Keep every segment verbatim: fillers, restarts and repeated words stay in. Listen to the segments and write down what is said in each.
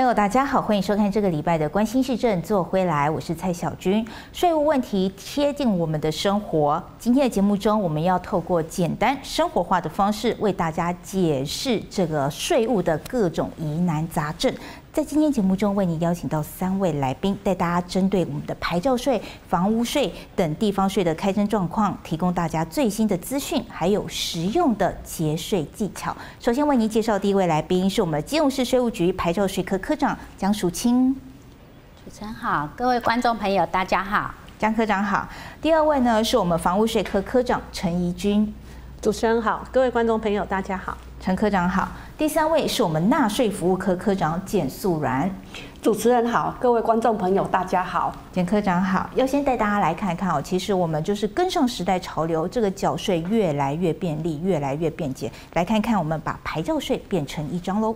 友，大家好，欢迎收看这个礼拜的关心市政做回来，我是蔡小君。税务问题贴近我们的生活，今天的节目中，我们要透过简单生活化的方式，为大家解释这个税务的各种疑难杂症。在今天节目中，为您邀请到三位来宾，带大家针对我们的牌照税、房屋税等地方税的开征状况，提供大家最新的资讯，还有实用的节税技巧。首先为您介绍第一位来宾，是我们基隆市税务局牌照税科科长江淑清。 主持人好，各位观众朋友，大家好， 江科长好。第二位呢，是我们房屋税科科长陈怡君。 主持人好，各位观众朋友，大家好， 陈科长好。第三位是我们纳税服务科科长简素然。 主持人好，各位观众朋友，大家好， 简科长好。要先带大家来看看哦，其实我们就是跟上时代潮流，这个缴税越来越便利，越来越便捷。来看看我们把牌照税变成一张喽。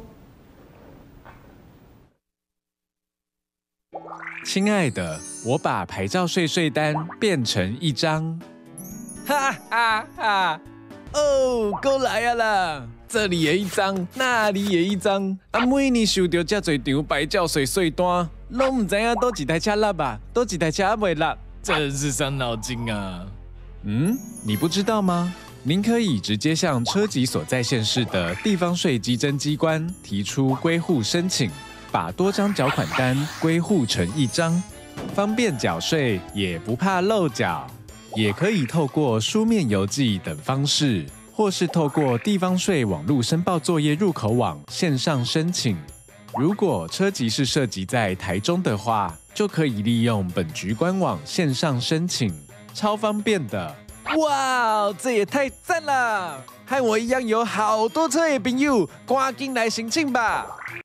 亲爱的，我把牌照税税单变成一张，哈哈哈！哦，够来啊啦！这里也一张，那里也一张，啊，每年收到这多张牌照税税单，拢唔知影多几台车落啊，多几台车还未落，真是伤脑筋啊！嗯，你不知道吗？您可以直接向车籍所在县市的地方税稽征机关提出归户申请，把多张缴款单归户成一张，方便缴税，也不怕漏缴。也可以透过书面邮寄等方式，或是透过地方税网络申报作业入口网线上申请。如果车籍是涉及在台中的话，就可以利用本局官网线上申请，超方便的。哇，这也太赞了！和我一样有好多车的朋友，赶紧来申请吧！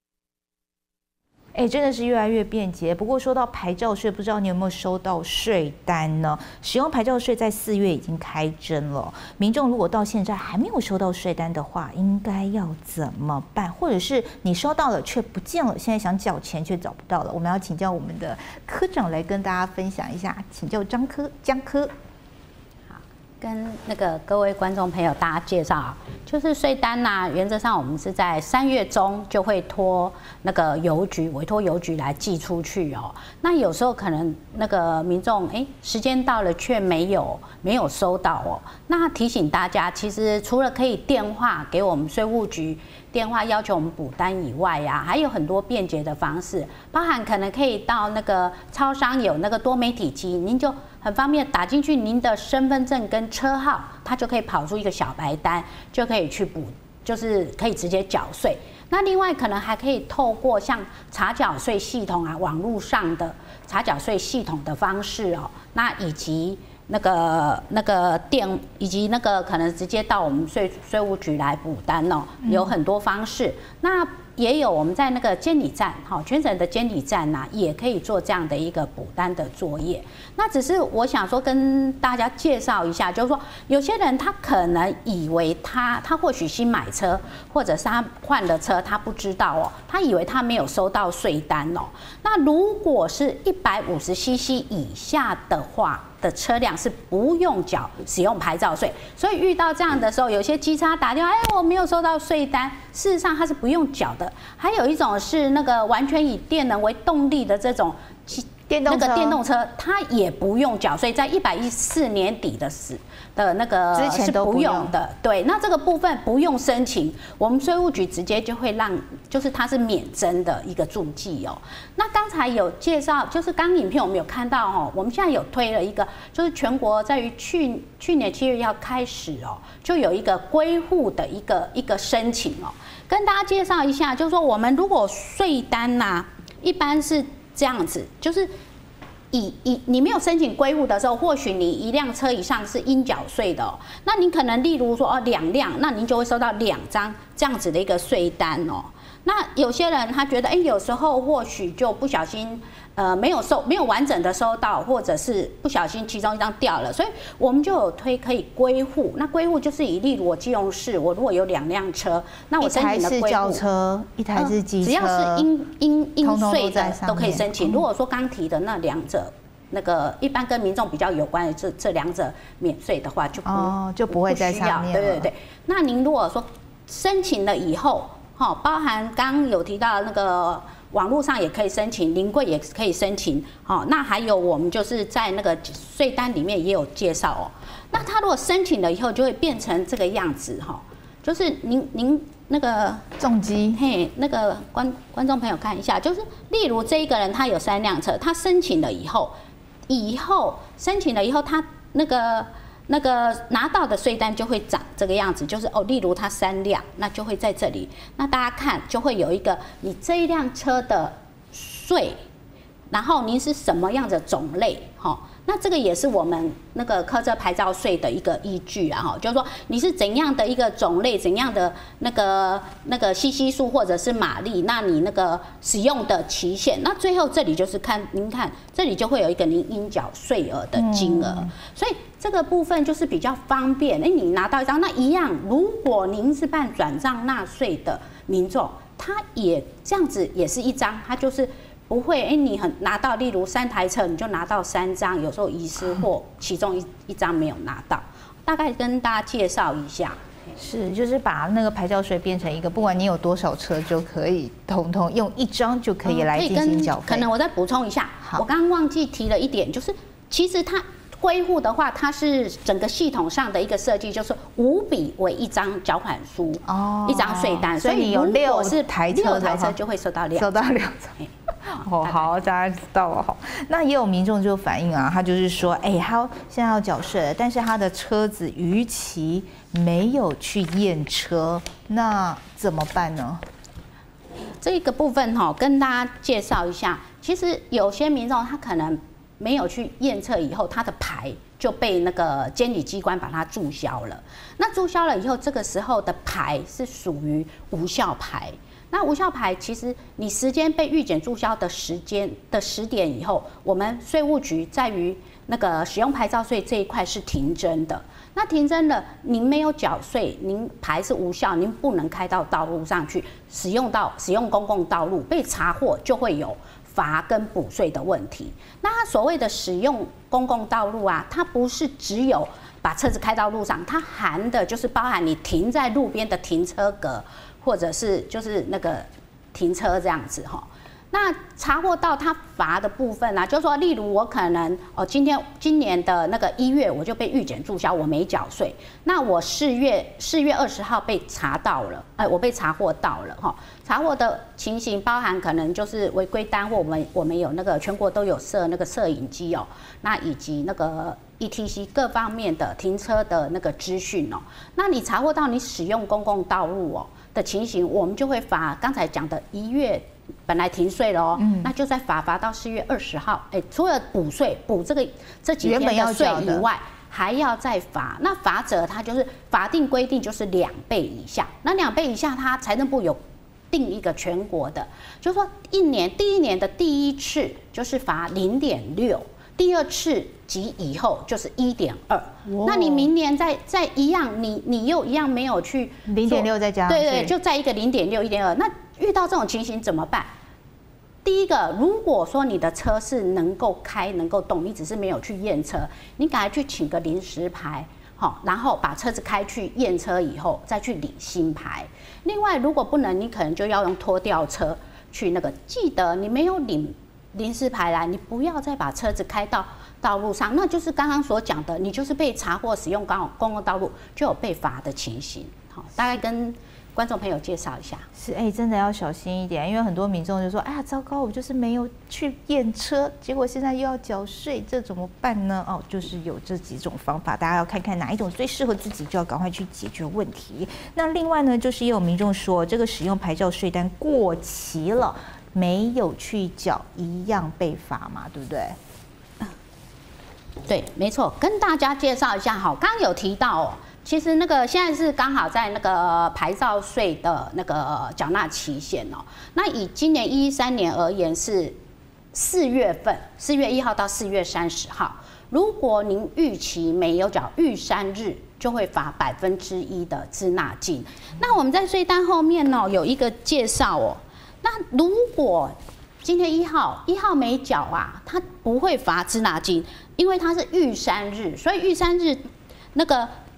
哎，真的是越来越便捷。不过说到牌照税，不知道你有没有收到税单呢？使用牌照税在四月已经开征了，民众如果到现在还没有收到税单的话，应该要怎么办？或者是你收到了却不见了，现在想缴钱却找不到了？我们要请教我们的科长来跟大家分享一下，请教张科江科。 跟那个各位观众朋友大家介绍啊，就是税单呐、啊，原则上我们是在三月中就会托那个邮局委托邮局来寄出去哦。那有时候可能那个民众哎时间到了却没有没有收到哦。那提醒大家，其实除了可以电话给我们税务局电话要求我们补单以外呀、啊，还有很多便捷的方式，包含可能可以到那个超商有那个多媒体机，您就很方便打进去您的身份证跟车号，它就可以跑出一个小白单，就可以去补，就是可以直接缴税。那另外可能还可以透过像查缴税系统啊，网络上的查缴税系统的方式哦，那以及那个那个电，以及那个可能直接到我们税税务局来补单哦，有很多方式。那也有我们在那个监理站，哈，全省的监理站呐、啊，也可以做这样的一个补单的作业。那只是我想说跟大家介绍一下，就是说有些人他可能以为他他或许新买车，或者是他换了车，他不知道哦，他以为他没有收到税单哦。那如果是一百五十 C C 以下的话，的车辆是不用缴使用牌照税，所以遇到这样的时候，有些机车打电话，哎，我没有收到税单，事实上它是不用缴的。还有一种是那个完全以电能为动力的这种电动车， 那个电动车，它也不用缴税，在一百一十四年底的时的那个之前都不用的。对，那这个部分不用申请，我们税务局直接就会让，就是它是免征的一个注记哦。那刚才有介绍，就是刚影片我们有看到哦，我们现在有推了一个，就是全国在于去去年七月要开始哦，就有一个归户的一个一个申请哦，跟大家介绍一下，就是说我们如果税单呐、啊，一般是这样子，就是以以你没有申请归户的时候，或许你一辆车以上是应缴税的、哦，那你可能例如说哦两辆，那您就会收到两张这样子的一个税单哦。那有些人他觉得，哎，有时候或许就不小心，呃，没有收，没有完整的收到，或者是不小心其中一张掉了，所以我们就有推可以归户。那归户就是以例如我基隆市，我如果有两辆车，那我申请的归户， 一台是轿车，一台是机车， 只要是应应应税的都都可以申请。如果说刚提的那两者，那个一般跟民众比较有关的这这两者免税的话，就不哦就不会在上面了。 对对对。那您如果说申请了以后，哈，包含刚刚有提到那个网络上也可以申请，临柜也可以申请。好，那还有我们就是在那个税单里面也有介绍哦。那他如果申请了以后，就会变成这个样子哈，就是您您那个重机， 嘿，那个观观众朋友看一下，就是例如这一个人他有三辆车，他申请了以后，以后申请了以后，他那个。那个拿到的税单就会长这个样子，就是哦，例如它三辆，那就会在这里。那大家看就会有一个你这一辆车的税，然后您是什么样的种类，哈，那这个也是我们那个客车牌照税的一个依据啊，哈，就是说你是怎样的一个种类，怎样的那个那个西西数或者是马力，那你那个使用的期限，那最后这里就是看您看这里就会有一个您应缴税额的金额，嗯、所以。这个部分就是比较方便，哎，你拿到一张，那一样，如果您是办转账纳税的民众，他也这样子也是一张，他就是不会，哎，你很拿到，例如三台车，你就拿到三张，有时候遗失或其中一一张没有拿到，大概跟大家介绍一下。 是，就是把那个牌照税变成一个，不管你有多少车，就可以统统用一张就可以来进行缴费。 可能我再补充一下，我刚刚忘记提了一点，就是其实它。归户的话，它是整个系统上的一个设计，就是五笔为一张缴款书，哦，一张税单， 所以你有六是台车， 六台车就会收到两， 收到两张。哦，好，大家知道了哈。那也有民众就反映啊，他就是说，哎，他现在要缴税了，但是他的车子逾期没有去验车，那怎么办呢？ 这个部分哈，跟大家介绍一下，其实有些民众他可能。没有去验测以后，他的牌就被那个监理机关把它注销了。那注销了以后，这个时候的牌是属于无效牌。那无效牌其实你时间被预检注销的时间的十点以后，我们税务局在于那个使用牌照税这一块是停征的。那停征了，您没有缴税，您牌是无效，您不能开到道路上去使用到使用公共道路，被查获就会有。罚跟补税的问题，那它所谓的使用公共道路啊，它不是只有把车子开到路上，它含的就是包含你停在路边的停车格，或者是就是那个停车这样子哈。那查获到他罚的部分啊，就是说，例如我可能哦，今天今年的那个一月我就被预检注销，我没缴税。那我四月四月二十号被查到了，哎，我被查获到了哈。查获的情形包含可能就是违规单，或我们我们有那个全国都有设那个摄影机哦，那以及那个 E T C 各方面的停车的那个资讯哦。那你查获到你使用公共道路哦的情形，我们就会罚刚才讲的一月。本来停税了哦，嗯、那就在罚罚到四月二十号。哎，除了补税补这个这几天的税以外，还要再罚。那罚则它就是法定规定就是两倍以下。那两倍以下，它财政部有定一个全国的，就是说一年第一年的第一次就是罚零点六，第二次及以后就是一点二。那你明年再再一样，你你又一样没有去零点六再加上对对，就在一个零点六一点二那。遇到这种情形怎么办？第一个，如果说你的车是能够开、能够动，你只是没有去验车，你赶快去请个临时牌，好，然后把车子开去验车以后，再去领新牌。另外，如果不能，你可能就要用拖吊车去那个。记得你没有领临时牌来，你不要再把车子开到道路上，那就是刚刚所讲的，你就是被查获使用公公共道路就有被罚的情形。好，大概跟观众朋友介绍一下， 是哎、欸，真的要小心一点，因为很多民众就说：“哎呀，糟糕，我就是没有去验车，结果现在又要缴税，这怎么办呢？”哦，就是有这几种方法，大家要看看哪一种最适合自己，就要赶快去解决问题。那另外呢，就是也有民众说，这个使用牌照税单过期了，没有去缴，一样被罚嘛，对不对？ 对，没错，跟大家介绍一下哈，刚刚有提到哦。其实那个现在是刚好在那个牌照税的那个缴纳期限哦。那以今年一三年而言是四月份，四月一号到四月三十号。如果您逾期没有缴，逾三日就会罚百分之一的滞纳金。那我们在税单后面呢有一个介绍哦。那如果今天一号一号没缴啊，它不会罚滞纳金，因为它是逾三日，所以逾三日那个。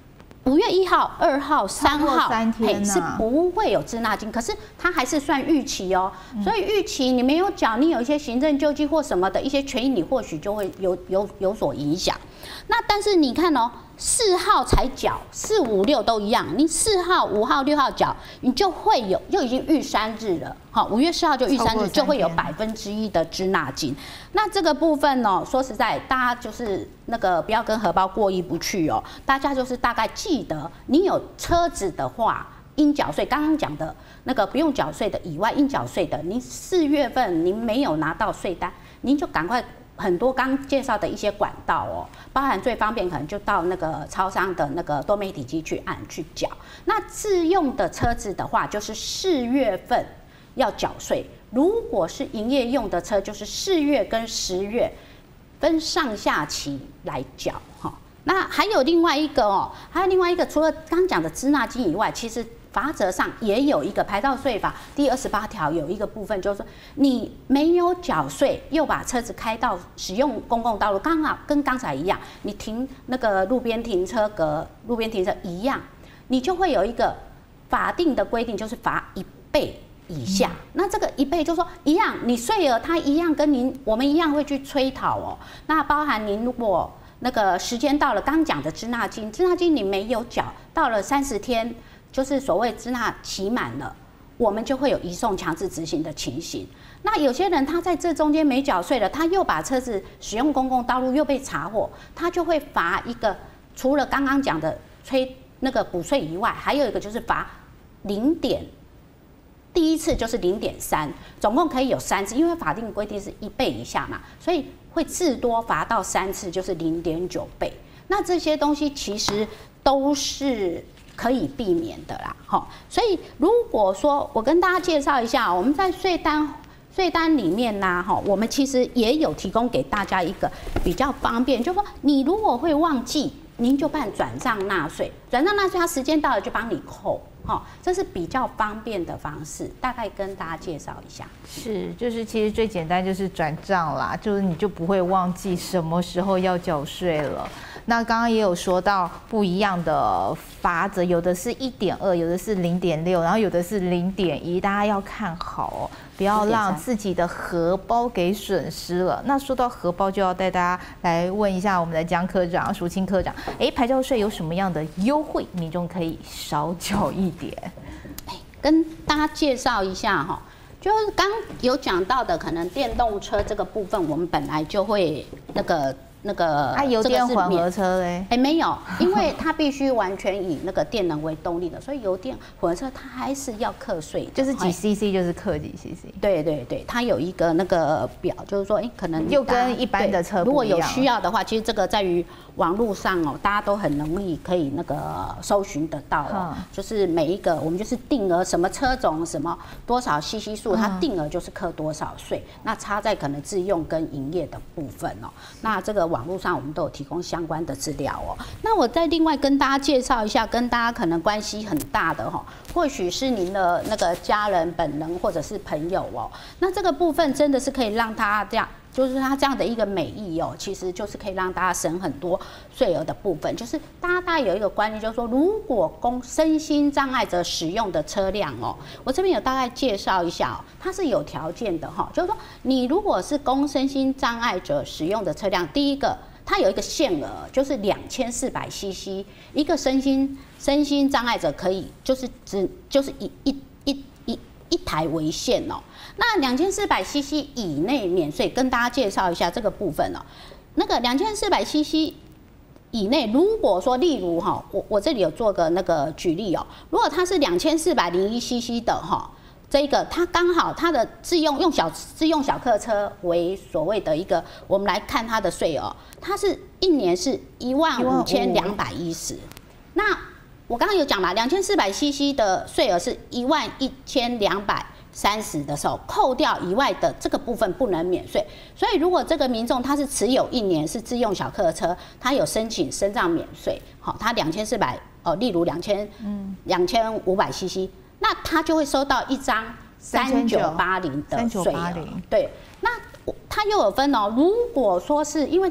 五月一号、二号、三号， 三天是不会有滞纳金，可是它还是算逾期哦。嗯、所以逾期你没有缴，你有一些行政救济或什么的一些权益，你或许就会有有有所影响。那但是你看哦，四号才缴，四五六都一样，你四号、五号、六号缴，你就会有就已经逾三日了。好，五月四号就逾三日，就会有百分之一的滞纳金。那这个部分呢、哦，说实在，大家就是那个不要跟荷包过意不去哦。大家就是大概记得，你有车子的话，应缴税，刚刚讲的那个不用缴税的以外，应缴税的，您四月份您没有拿到税单，您就赶快。很多刚介绍的一些管道哦，包含最方便可能就到那个超商的那个多媒体机去按去缴。那自用的车子的话，就是四月份要缴税；如果是营业用的车，就是四月跟十月分上下期来缴哈。那还有另外一个哦，还有另外一个，除了刚讲的滞纳金以外，其实。法则上也有一个牌照税法第二十八条有一个部分，就是说你没有缴税，又把车子开到使用公共道路，刚好跟刚才一样，你停那个路边停车格、路边停车一样，你就会有一个法定的规定，就是罚一倍以下。嗯、那这个一倍就是说一样，你税额它一样跟您我们一样会去催讨哦。那包含您如果那个时间到了，刚讲的滞纳金，滞纳金你没有缴，到了三十天。就是所谓滞纳期满了，我们就会有移送强制执行的情形。那有些人他在这中间没缴税了，他又把车子使用公共道路又被查获，他就会罚一个，除了刚刚讲的催那个补税以外，还有一个就是罚零点，第一次就是零点三，总共可以有三次，因为法定规定是一倍以下嘛，所以会至多罚到三次，就是零点九倍。那这些东西其实都是。可以避免的啦，哈，所以如果说我跟大家介绍一下，我们在税单税单里面呢，哈，我们其实也有提供给大家一个比较方便，就是说你如果会忘记，您就办转账纳税，转账纳税它时间到了就帮你扣，哈，这是比较方便的方式，大概跟大家介绍一下。 是，就是其实最简单就是转账啦，就是你就不会忘记什么时候要缴税了。那刚刚也有说到不一样的法则，有的是一点二，有的是零点六，然后有的是零点一，大家要看好哦，不要让自己的荷包给损失了。那说到荷包，就要带大家来问一下我们的江科长、淑清科长，哎，牌照税有什么样的优惠，民众可以少缴一点？ 跟大家介绍一下哈，就是刚有讲到的，可能电动车这个部分，我们本来就会那个。那个啊，油电混合车嘞？ 哎，没有，因为它必须完全以那个电能为动力的，所以油电混合车它还是要课税的， 就是几 C C 就是课几 C C。 对对对，它有一个那个表，就是说，哎，可能又跟一般的车不一样。 如果有需要的话，其实这个在于网络上哦，大家都很容易可以那个搜寻得到哦，嗯、就是每一个我们就是定额什么车种什么多少 C C 数，它定额就是课多少税，嗯、那差在可能自用跟营业的部分哦，那这个。网络上我们都有提供相关的资料哦。那我再另外跟大家介绍一下，跟大家可能关系很大的哈，或许是您的那个家人本人或者是朋友哦。那这个部分真的是可以让他这样，就是他这样的一个美意哦，其实就是可以让大家省很多税额的部分。就是大家大家有一个观念，就是说，如果供身心障碍者使用的车辆哦，我这边有大概介绍一下哦，它是有条件的哈，就是说你如果是供身心障碍者使用的车辆，第一个。它有一个限额，就是两千四百 C C， 一个身心身心障碍者可以就是只就是一一一一一台为限哦。那两千四百 C C 以内免税，跟大家介绍一下这个部分哦。那个两千四百 C C 以内，如果说例如哈，我我这里有做个那个举例哦，如果它是两千四百零一 C C 的哈。这个它刚好它的自用用小自用小客车为所谓的一个，我们来看它的税额，它是一年是一万五千两百一十。那我刚刚有讲嘛，两千四百 C C 的税额是一万一千两百三十的时候，扣掉以外的这个部分不能免税。所以如果这个民众他是持有一年是自用小客车，他有申请身障免税，好，他两千四百哦，例如两千嗯两千五百 C C。那他就会收到一张三九八零的税额，对。那他又有分哦，如果说是因为他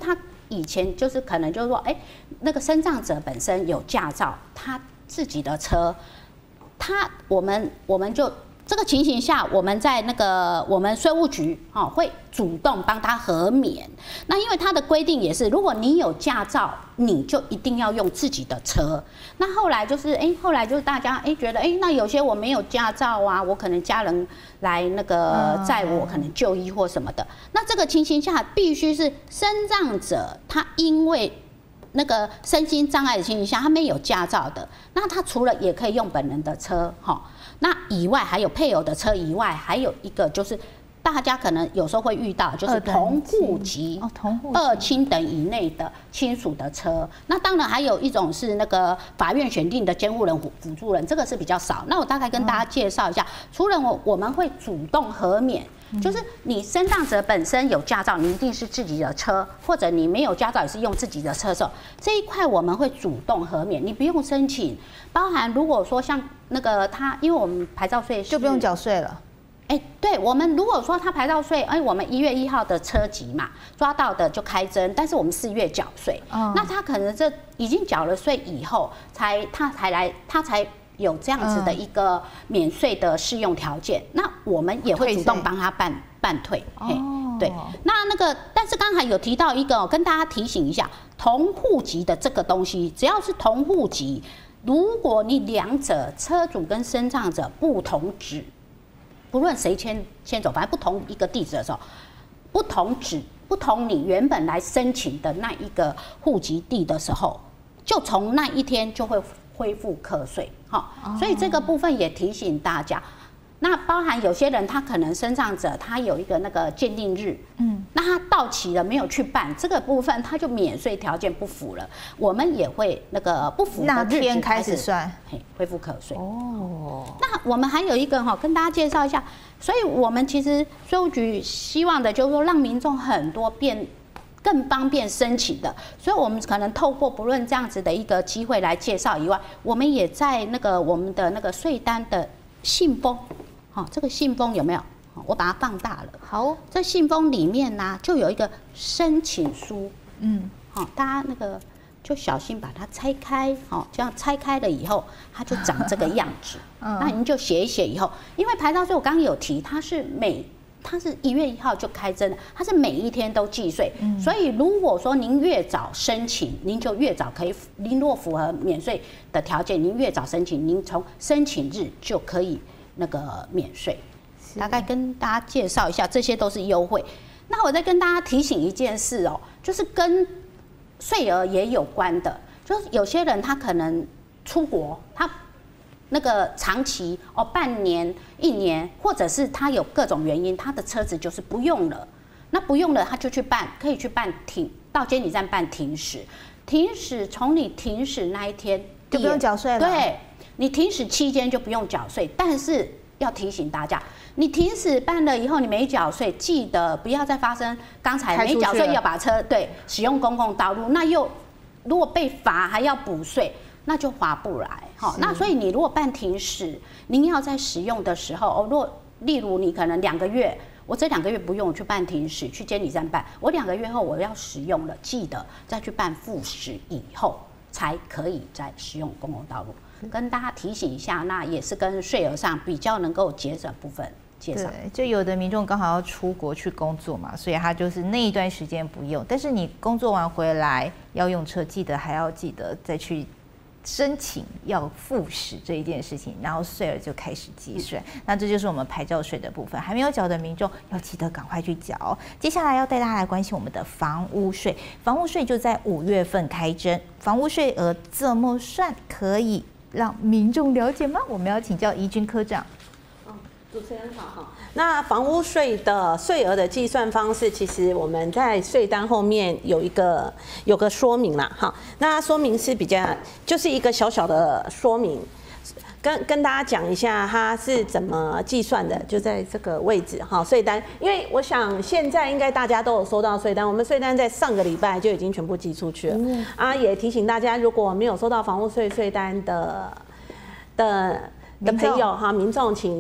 以前就是可能就是说，哎，那个身障者本身有驾照，他自己的车，他我们我们就。这个情形下，我们在那个我们税务局哈、哦、会主动帮他核免。那因为他的规定也是，如果你有驾照，你就一定要用自己的车。那后来就是哎，后来就是大家哎觉得哎，那有些我没有驾照啊，我可能家人来那个载我，可能就医或什么的。那这个情形下，必须是身障者，他因为那个身心障碍的情形下，他没有驾照的，那他除了也可以用本人的车哈。哦那以外还有配偶的车以外，还有一个就是大家可能有时候会遇到，就是同户籍、 哦，同户籍二亲等以内的亲属的车。那当然还有一种是那个法院选定的监护人、辅助人，这个是比较少。那我大概跟大家介绍一下，除了我我们会主动核免。就是你身障者本身有驾照，你一定是自己的车，或者你没有驾照也是用自己的车的时候，这一块我们会主动核免，你不用申请。包含如果说像那个他，因为我们牌照税就不用缴税了。 哎，对我们如果说他牌照税，哎，我们一月一号的车籍嘛，抓到的就开征，但是我们四月缴税，哦、那他可能这已经缴了税以后，才他才来他才。有这样子的一个免税的适用条件，嗯、那我们也会主动帮他办办退。哦，对，那那个，但是刚才有提到一个、哦，跟大家提醒一下，同户籍的这个东西，只要是同户籍，如果你两者车主跟身障者不同址，不论谁迁迁走，反正不同一个地址的时候，不同址不同你原本来申请的那一个户籍地的时候，就从那一天就会恢复课税。好，所以这个部分也提醒大家。那包含有些人他可能身障者他有一个那个鉴定日，嗯，那他到期了没有去办，这个部分他就免税条件不符了，我们也会那个不符的日子开始算， 嘿，恢复课税。哦，那我们还有一个哈，跟大家介绍一下，所以我们其实税务局希望的就是说让民众很多变。更方便申请的，所以我们可能透过不论这样子的一个机会来介绍以外，我们也在那个我们的那个税单的信封，好、哦，这个信封有没有？我把它放大了。 好， 这信封里面呢、啊、就有一个申请书，嗯，好、哦，大家那个就小心把它拆开，好、哦，这样拆开了以后，它就长这个样子。嗯，那您就写一写以后，因为牌照税我刚刚有提，它是每它是一月一号就开征了，它是每一天都计税，嗯、所以如果说您越早申请，您就越早可以，您若符合免税的条件，您越早申请，您从申请日就可以那个免税。大概跟大家介绍一下，这些都是优惠。那我再跟大家提醒一件事哦，就是跟税额也有关的，就是有些人他可能出国，他。那个长期哦，半年、一年，或者是他有各种原因，他的车子就是不用了，那不用了，他就去办，可以去办停到监理站办停驶，停驶从你停驶那一天就不用缴税了。 对，你停驶期间就不用缴税，但是要提醒大家，你停驶办了以后你没缴税，记得不要再发生刚才没缴税要把车对使用公共道路，那又如果被罚还要补税。那就划不来，好，那所以你如果办停驶，您要在使用的时候，哦，若例如你可能两个月，我这两个月不用，我去办停驶，去监理站办，我两个月后我要使用了，记得再去办复驶以后，才可以再使用公共道路。跟大家提醒一下，那也是跟税额上比较能够节省部分。 对，就有的民众刚好要出国去工作嘛，所以他就是那一段时间不用，但是你工作完回来要用车，记得还要记得再去。申请要复驶这一件事情，然后税额就开始计算。那这就是我们牌照税的部分，还没有缴的民众要记得赶快去缴。接下来要带大家来关心我们的房屋税，房屋税就在五月份开征，房屋税额怎么算，可以让民众了解吗？我们要请教怡君科长。 主持人好哈，那房屋税的税额的计算方式，其实我们在税单后面有一个有个说明啦，哈，那说明是比较就是一个小小的说明，跟跟大家讲一下它是怎么计算的，就在这个位置哈，税单，因为我想现在应该大家都有收到税单，我们税单在上个礼拜就已经全部寄出去了，嗯、啊，也提醒大家，如果没有收到房屋税税单的的的朋友哈，民众请。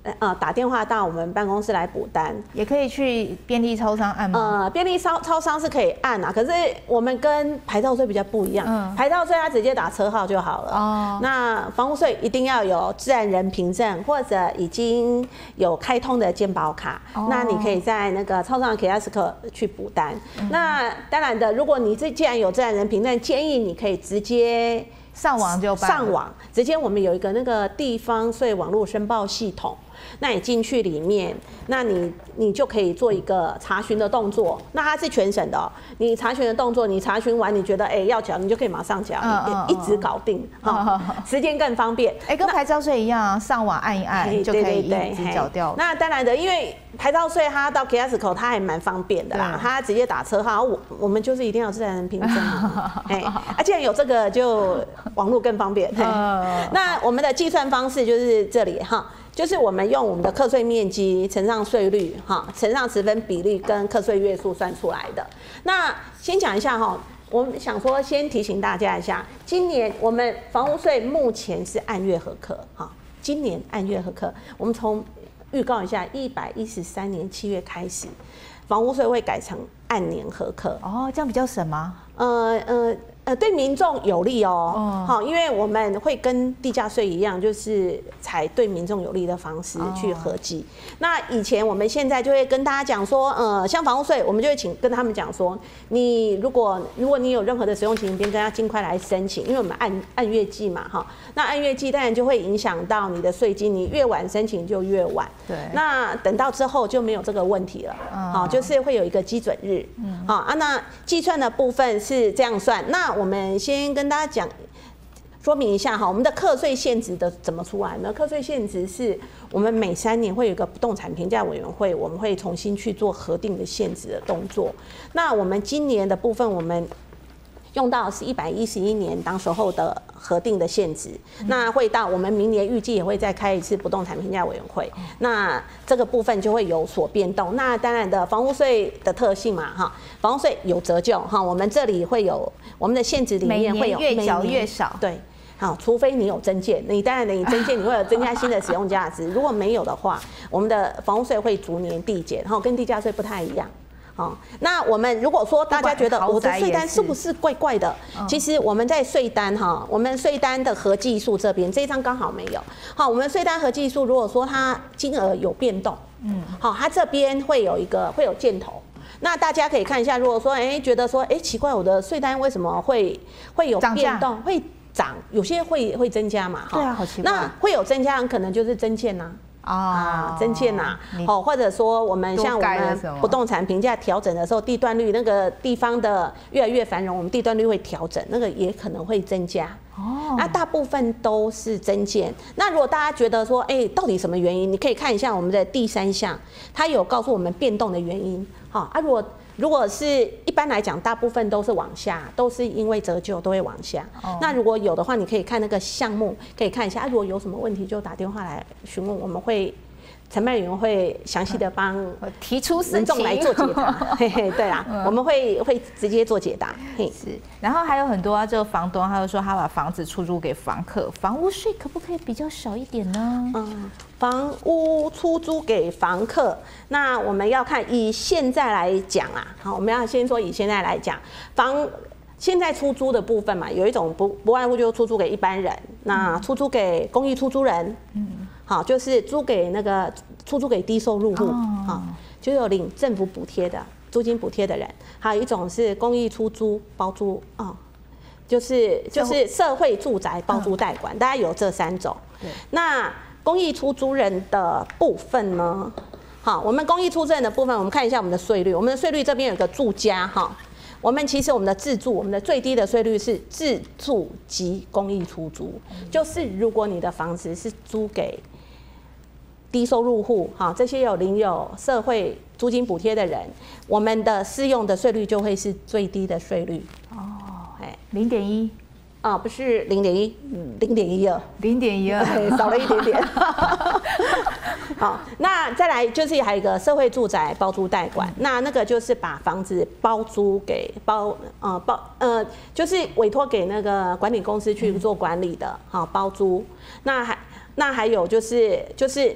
呃打电话到我们办公室来补单， 也可以去便利超商按吗？ 呃，便利超超商是可以按啊，可是我们跟牌照税比较不一样， 嗯牌照税它直接打车号就好了。 哦那房屋税一定要有自然人凭证或者已经有开通的健保卡， 哦那你可以在那个超商的 kiosk 去补单。 嗯那当然的，如果你这既然有自然人凭证，建议你可以直接上网就办了上网，直接我们有一个那个地方税网络申报系统。那你进去里面，那你你就可以做一个查询的动作，那它是全省的哦。你查询的动作，你查询完，你觉得哎、欸、要缴，你就可以马上缴， 嗯嗯一直搞定，哈、时间更方便。 哎、跟牌照税一样啊，上网按一按嘿就可以对对对一直缴掉了。 那当然的，因为牌照税它到 kiosk 口它还蛮方便的啦对， 它直接打车号，我我们就是一定要自然人凭证嘛，哎，啊，既然有这个，就网络更方便。嘿嗯那我们的计算方式就是这里哈。就是我们用我们的课税面积乘上税率，哈，乘上十分比例跟课税月数算出来的。那先讲一下哈，我们想说先提醒大家一下，今年我们房屋税目前是按月核课，哈，今年按月核课，我们从预告一下，一百一十三年七月开始，房屋税会改成按年核课。 哦，这样比较省吗？ 呃呃呃，对民众有利哦， 哦好，因为我们会跟地价税一样，就是采对民众有利的方式去核计。那以前我们现在就会跟大家讲说，呃，像房屋税，我们就会请跟他们讲说，你如果如果你有任何的使用情形，别跟他尽快来申请，因为我们按按月计嘛，哈，那按月计当然就会影响到你的税金，你越晚申请就越晚。 对那等到之后就没有这个问题了，好、就是会有一个基准日，好、啊，那计算的部分是这样算，那我们先跟大家讲，说明一下哈，我们的课税现值的怎么出来呢？课税现值是我们每三年会有一个不动产评价委员会，我们会重新去做核定的现值的动作。那我们今年的部分，我们用到的是一百一十一年当时候的核定的现值，那会到我们明年预计也会再开一次不动产评价委员会，那这个部分就会有所变动。那当然的，房屋税的特性嘛，哈，房屋税有折旧哈，我们这里会有我们的现值里面会有每年越缴越少， 对。好，除非你有增建，你当然的，你增建你会有增加新的使用价值。如果没有的话，我们的房屋税会逐年递减，然后跟地价税不太一样。好，那我们如果说大家觉得我的税单是不是怪怪的？其实我们在税单哈，我们税单的合计数这边这一张刚好没有。好，我们税单合计数如果说它金额有变动，嗯，好，它这边会有一个会有箭头。那大家可以看一下，如果说哎、欸、觉得说哎、欸、奇怪，我的税单为什么会会有变动，会涨，有些会会增加嘛， 对啊，好奇怪。 那会有增加，可能就是增建呐。啊，增建呐，哦，或者说我们像我们不动产评价调整的时候，地段率那个地方的越来越繁荣，我们地段率会调整，那个也可能会增加。哦，那大部分都是增建。那如果大家觉得说，哎、欸，到底什么原因？你可以看一下我们的第三项，它有告诉我们变动的原因。好啊，如果如果是一般来讲，大部分都是往下，都是因为折旧都会往下。哦、那如果有的话，你可以看那个项目，可以看一下。啊、如果有什么问题，就打电话来询问，我们会承办员会详细的帮提出民众来做解答。嘿嘿，对啦，嗯、我们会会直接做解答。嘿， 是。然后还有很多啊，这个房东他就说他把房子出租给房客，房屋税可不可以比较少一点呢？ 嗯。房屋出租给房客，那我们要看以现在来讲啊，好，我们要先说以现在来讲，房现在出租的部分嘛，有一种不不外乎就出租给一般人，那出租给公益出租人，嗯，好，就是租给那个出租给低收入户，好，就有领政府补贴的租金补贴的人，还有一种是公益出租包租啊，就是就是社会住宅包租代管，大概有这三种，对，那。公益出租人的部分呢？好，我们公益出租人的部分，我们看一下我们的税率。我们的税率这边有个住家哈，我们其实我们的自住，我们的最低的税率是自住及公益出租，就是如果你的房子是租给低收入户哈，这些有领有社会租金补贴的人，我们的适用的税率就会是最低的税率。哦，哎， 零点一。 啊，不是零点一，零点一二， 零点一二， 少了一点点。好，那再来就是还有一个社会住宅包租代管，那那个就是把房子包租给包呃包呃，就是委托给那个管理公司去做管理的，好包租。那还那还有就是就是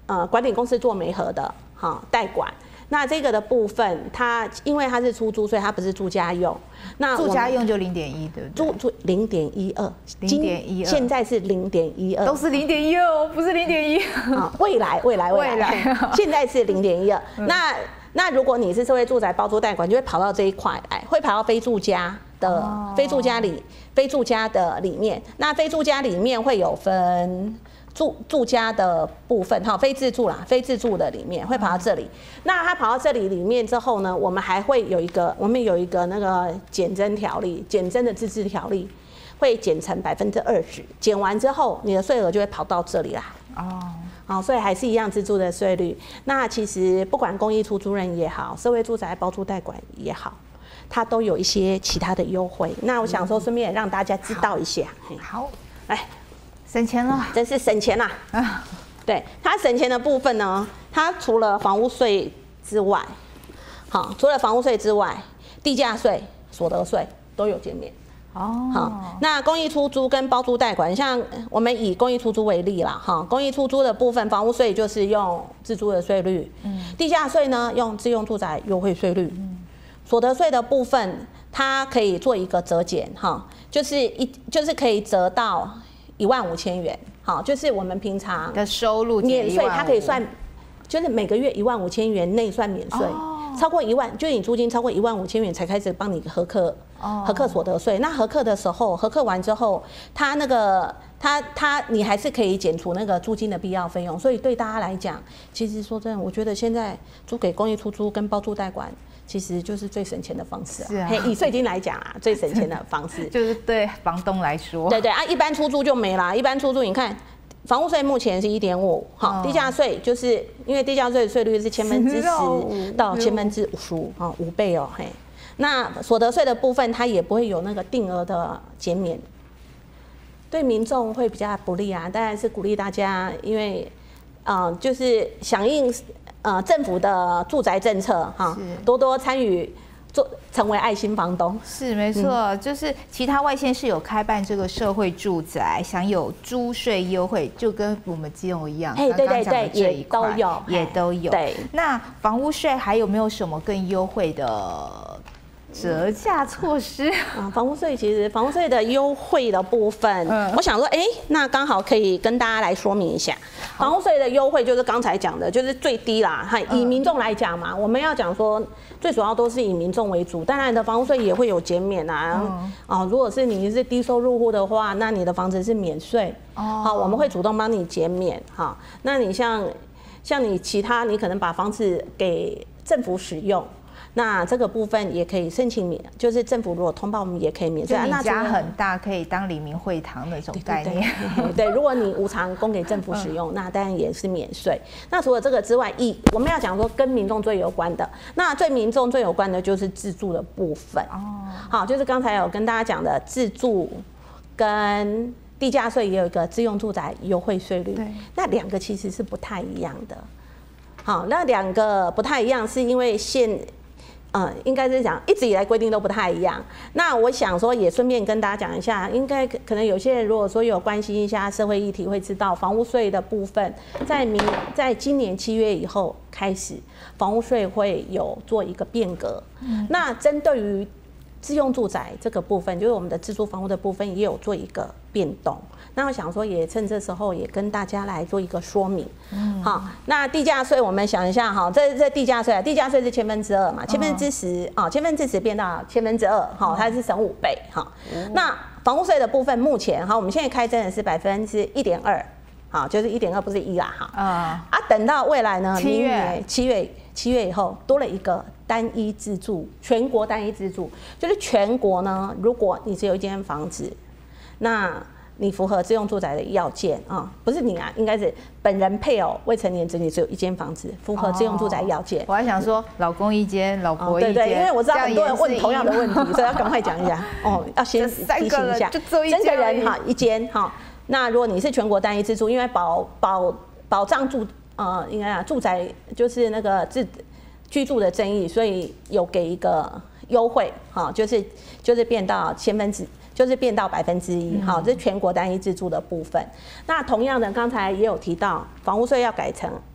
呃管理公司做媒合的哈代管。那这个的部分，它因为它是出租，所以它不是住家用。那住家用就零点一，对不对？ 住住零点一二， 零点一二， 现在是零点一二， 都是零点一二哦，不是零点一。 啊，未来未来未来，现在是零点一二。那那如果你是社会住宅包租代管，就会跑到这一块来，会跑到非住家的、哦、非住家里非住家的里面。那非住家里面会有分。住住家的部分，哈，非自住啦，非自住的里面会跑到这里。那它跑到这里里面之后呢，我们还会有一个，我们有一个那个减征条例，减征的自治条例，会减成百分之二十。减完之后，你的税额就会跑到这里来。哦，好，所以还是一样自住的税率。那其实不管公益出租人也好，社会住宅包租代管也好，它都有一些其他的优惠。那我想说，顺便也让大家知道一下。 好， 来。 省钱了， 真是省钱啦！啊，对，它省钱的部分呢，它除了房屋税之外，好，除了房屋税之外，地价税、所得税都有减免。哦，好，那公益出租跟包租代管，像我们以公益出租为例啦，哈，公益出租的部分，房屋税就是用自住的税率，嗯，地价税呢用自用住宅优惠税率，嗯，所得税的部分，它可以做一个折减，哈，就是一就是可以折到。一万五千元，好，就是我们平常的收入免税，它可以算，就是每个月一万五千元内算免税，哦、超过一万，就是你租金超过一万五千元才开始帮你核课，哦、核课所得税。那核课的时候，核课完之后，它那个它它你还是可以减除那个租金的必要费用，所以对大家来讲，其实说真的，我觉得现在租给公益出租跟包租代管。其实就是最省钱的方式、啊，是啊。以税金来讲啊，最省钱的方式就是对房东来说， 对对啊，一般出租就没啦。一般出租你看，房屋税目前是一点五，好，地价税就是因为地价税的税率是千分之十到千分之十五，啊，五倍哦，嘿。那所得税的部分，它也不会有那个定额的减免，对民众会比较不利啊。当然是鼓励大家，因为，嗯、呃，就是响应。呃，政府的住宅政策哈，多多参与做成为爱心房东。 是没错，嗯、就是其他外县市有开办这个社会住宅，享有租税优惠，就跟我们基隆一样。 哎，对对对，也都有， 也都有。对，那房屋税还有没有什么更优惠的？折价措施啊，房屋税其实房屋税的优惠的部分，嗯、我想说，哎、欸，那刚好可以跟大家来说明一下，房屋税的优惠就是刚才讲的，就是最低啦。以民众来讲嘛，我们要讲说，最主要都是以民众为主，当然的房屋税也会有减免啊。嗯、啊，如果是你是低收入户的话，那你的房子是免税，哦，好，我们会主动帮你减免哈。那你像像你其他，你可能把房子给政府使用。那这个部分也可以申请免，就是政府如果通报我们也可以免税。 就你家很大，可以当黎明会堂那种概念。 对, 对, 对, 对，如果你无偿供给政府使用，嗯、那当然也是免税。那除了这个之外，一我们要讲说跟民众最有关的，那最民众最有关的就是自住的部分。哦，好，就是刚才有跟大家讲的自住跟地价税也有一个自用住宅优惠税率，那两个其实是不太一样的。好，那两个不太一样，是因为现嗯，应该是讲一直以来规定都不太一样。那我想说，也顺便跟大家讲一下，应该可能有些人如果说有关心一下社会议题，会知道房屋税的部分，在明在今年七月以后开始，房屋税会有做一个变革。嗯，那针对于自用住宅这个部分，就是我们的自住房屋的部分，也有做一个变动。那我想说，也趁这时候也跟大家来做一个说明。嗯，好，那地价税我们想一下哈，这这地价税啊，地价税是千分之二嘛，千分之十啊，千分之十变到千分之二，好，它是省五倍哈。那房屋税的部分，目前哈，我们现在开征的是百分之一点二，好，就是一点二不是一啦哈。啊啊，等到未来呢，七月七月七月以后多了一个单一自住，全国单一自住，就是全国呢，如果你只有一间房子，那你符合自用住宅的要件啊，不是你啊，应该是本人配偶未成年子女只有一间房子，符合自用住宅要件。 哦、我还想说，老公一间，老婆一间、哦，对对，因为我知道很多人问同样的问题，所以要赶快讲一下。哦，要先提醒一下，真的人哈一间哈。那如果你是全国单一自住，因为保保保障住呃，应该啊住宅就是那个自居住的争议，所以有给一个优惠哈，就是就是变到千分之。就是变到百分之一，好，这是全国单一自住的部分。那同样的，刚才也有提到，房屋税要改成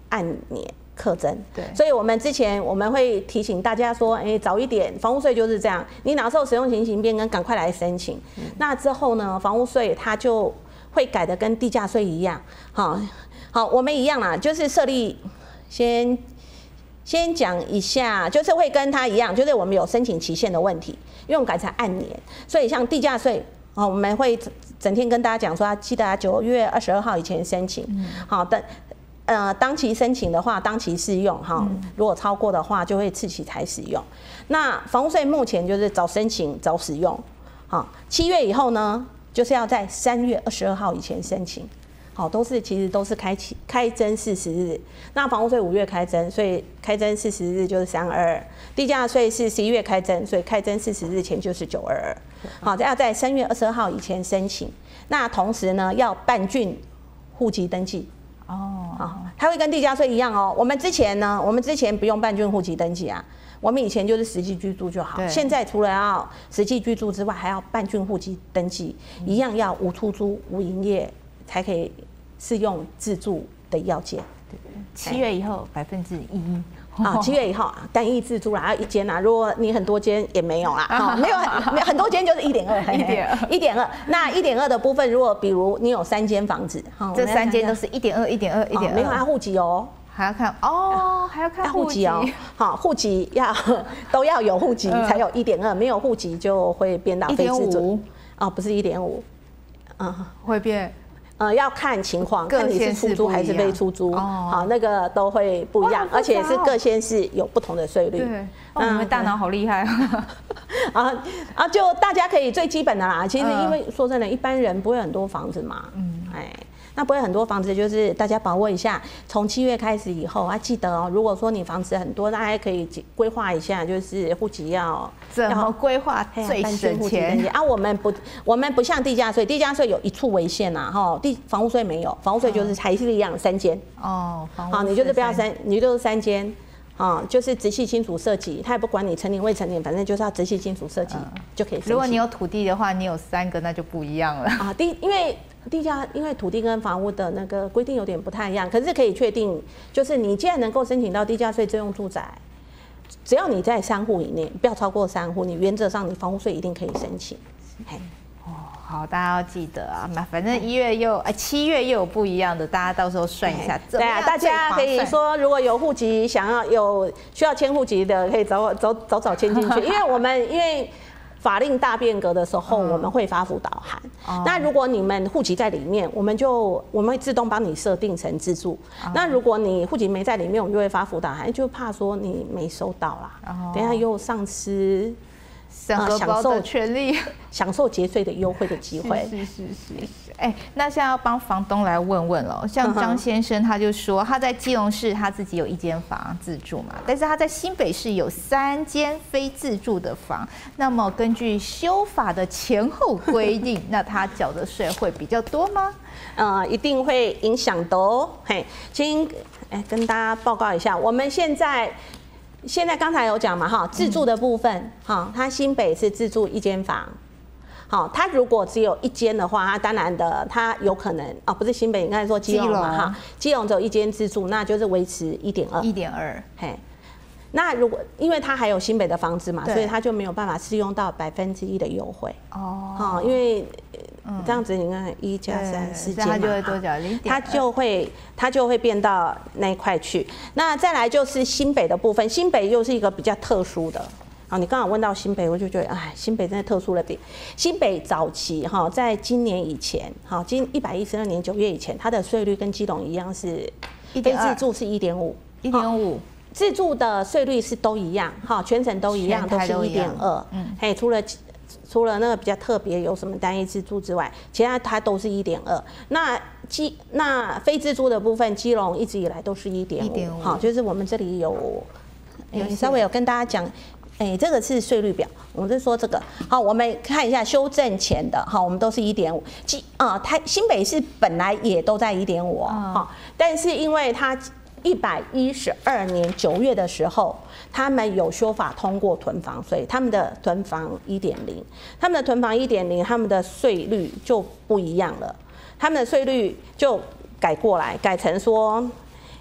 按年课征。 对， 所以我们之前我们会提醒大家说，哎，早一点，房屋税就是这样，你哪时候使用情形变更，赶快来申请。嗯、那之后呢，房屋税它就会改的跟地价税一样，好，好，我们一样啦，就是设立先。先讲一下，就是会跟它一样，就是我们有申请期限的问题，因为我们改成按年，所以像地价税，哦，我们会整天跟大家讲说，记得啊，九月二十二号以前申请，好的，呃，当期申请的话，当期适用哈，如果超过的话，就会次期才使用。那房屋税目前就是早申请早使用，好，七月以后呢，就是要在三月二十二号以前申请。好，都是其实都是开启开征四十日，那房屋税五月开征，所以开征四十日就是三二二，地价税是十一月开征，所以开征四十日前就是九二二。好，要在三月二十二号以前申请。那同时呢，要办竣户籍登记。哦，好，它会跟地价税一样哦。我们之前呢，我们之前不用办竣户籍登记啊，我们以前就是实际居住就好。现在除了要实际居住之外，还要办竣户籍登记，一样要无出租、无营业才可以适用自住的要件。 七月以后百分之一啊，七月以后单一自住啦，一间啦，如果你很多间也没有啦，哈，没有没有很多间就是一点二，一点二，一点二。那一点二的部分，如果比如你有三间房子， 这三间都是一点二，一点二，一点二， 没有按户籍哦。 还要看哦，还要看户籍哦。好，户籍要都要有户籍才有一点二，没有户籍就会变到非自住。哦，不是一点五， 嗯，会变。 呃，要看情况，看你是出租还是被出租，好，那个都会不一样，而且是各县市有不同的税率。 对，哦，你们大脑好厉害啊！啊，就大家可以最基本的啦。其实因为说真的，一般人不会很多房子嘛，嗯，哎。那不会很多房子，就是大家把握一下，从七月开始以后啊，记得哦。如果说你房子很多，大家可以规划一下，就是户籍要怎么规划最省钱啊？我们不，我们不像地价税，地价税有一处为限呐，哈，地房屋税没有，房屋税就是还是一样三间哦。好，你就是不要三，你就是三间。啊、嗯，就是直系亲属设籍，他也不管你成年未成年，反正就是要直系亲属设籍、嗯、就可以申请。 如果你有土地的话，你有三个那就不一样了啊。地因为地价，因为土地跟房屋的那个规定有点不太一样，可是可以确定，就是你既然能够申请到地价税自用住宅，只要你在三户以内，不要超过三户，你原则上你房屋税一定可以申请。嘿。 好，大家要记得啊，反正一月又哎七月又有不一样的，大家到时候算一下。 对啊，大家可以说，如果有户籍想要有需要迁户籍的，可以早早早早迁进去，因为我们因为法令大变革的时候，我们会发辅导函。嗯、那如果你们户籍在里面，我们就我们会自动帮你设定成自住。嗯、那如果你户籍没在里面，我们就会发辅导函，就怕说你没收到啦，嗯、等一下又丧失。 呃，享受权利， 享受节税的优惠的机会。 是是是是是。哎，那现在要帮房东来问问了。像张先生他就说，他在基隆市他自己有一间房自住嘛，但是他在新北市有三间非自住的房。那么根据修法的前后规定，那他缴的税会比较多吗？ 呃，一定会影响的哦。嘿，先哎跟大家报告一下，我们现在。现在刚才有讲嘛，哈，自住的部分，哈，它新北是自住一间房，好，它如果只有一间的话，它当然的，它有可能哦，不是新北，你刚才说基隆嘛，哈，基隆只有一间自住，那就是维持一点二， 一点二， 嘿，那如果因为它还有新北的房子嘛，所以它就没有办法适用到百分之一的优惠哦，哦，因为。这样子你看一加三四间嘛， 它就会多缴零点， 它就会它就会变到那一块去。那再来就是新北的部分，新北又是一个比较特殊的。好，你刚好问到新北，我就觉得哎，新北真的特殊了点。新北早期哈，在今年以前，好，今一百一十二年九月以前，它的税率跟基隆一样是非自住是一点五， 一点五。 自住的税率是都一样，哈，全省都一样，都是一点二。嗯，嘿，除了。除了那个比较特别有什么单一自住之外，其他它都是一点二。那基那非自住的部分，基隆一直以来都是一点五。好，就是我们这里有，欸、稍微有跟大家讲，哎、欸，这个是税率表，我们是说这个。好，我们看一下修正前的，好，我们都是一点五。基啊，台新北市本来也都在一点五，好，但是因为它。一百一十二年九月的时候，他们有修法通过囤房税，他们的囤房一点零，他们的囤房一点零，他们的税率就不一样了，他们的税率就改过来，改成说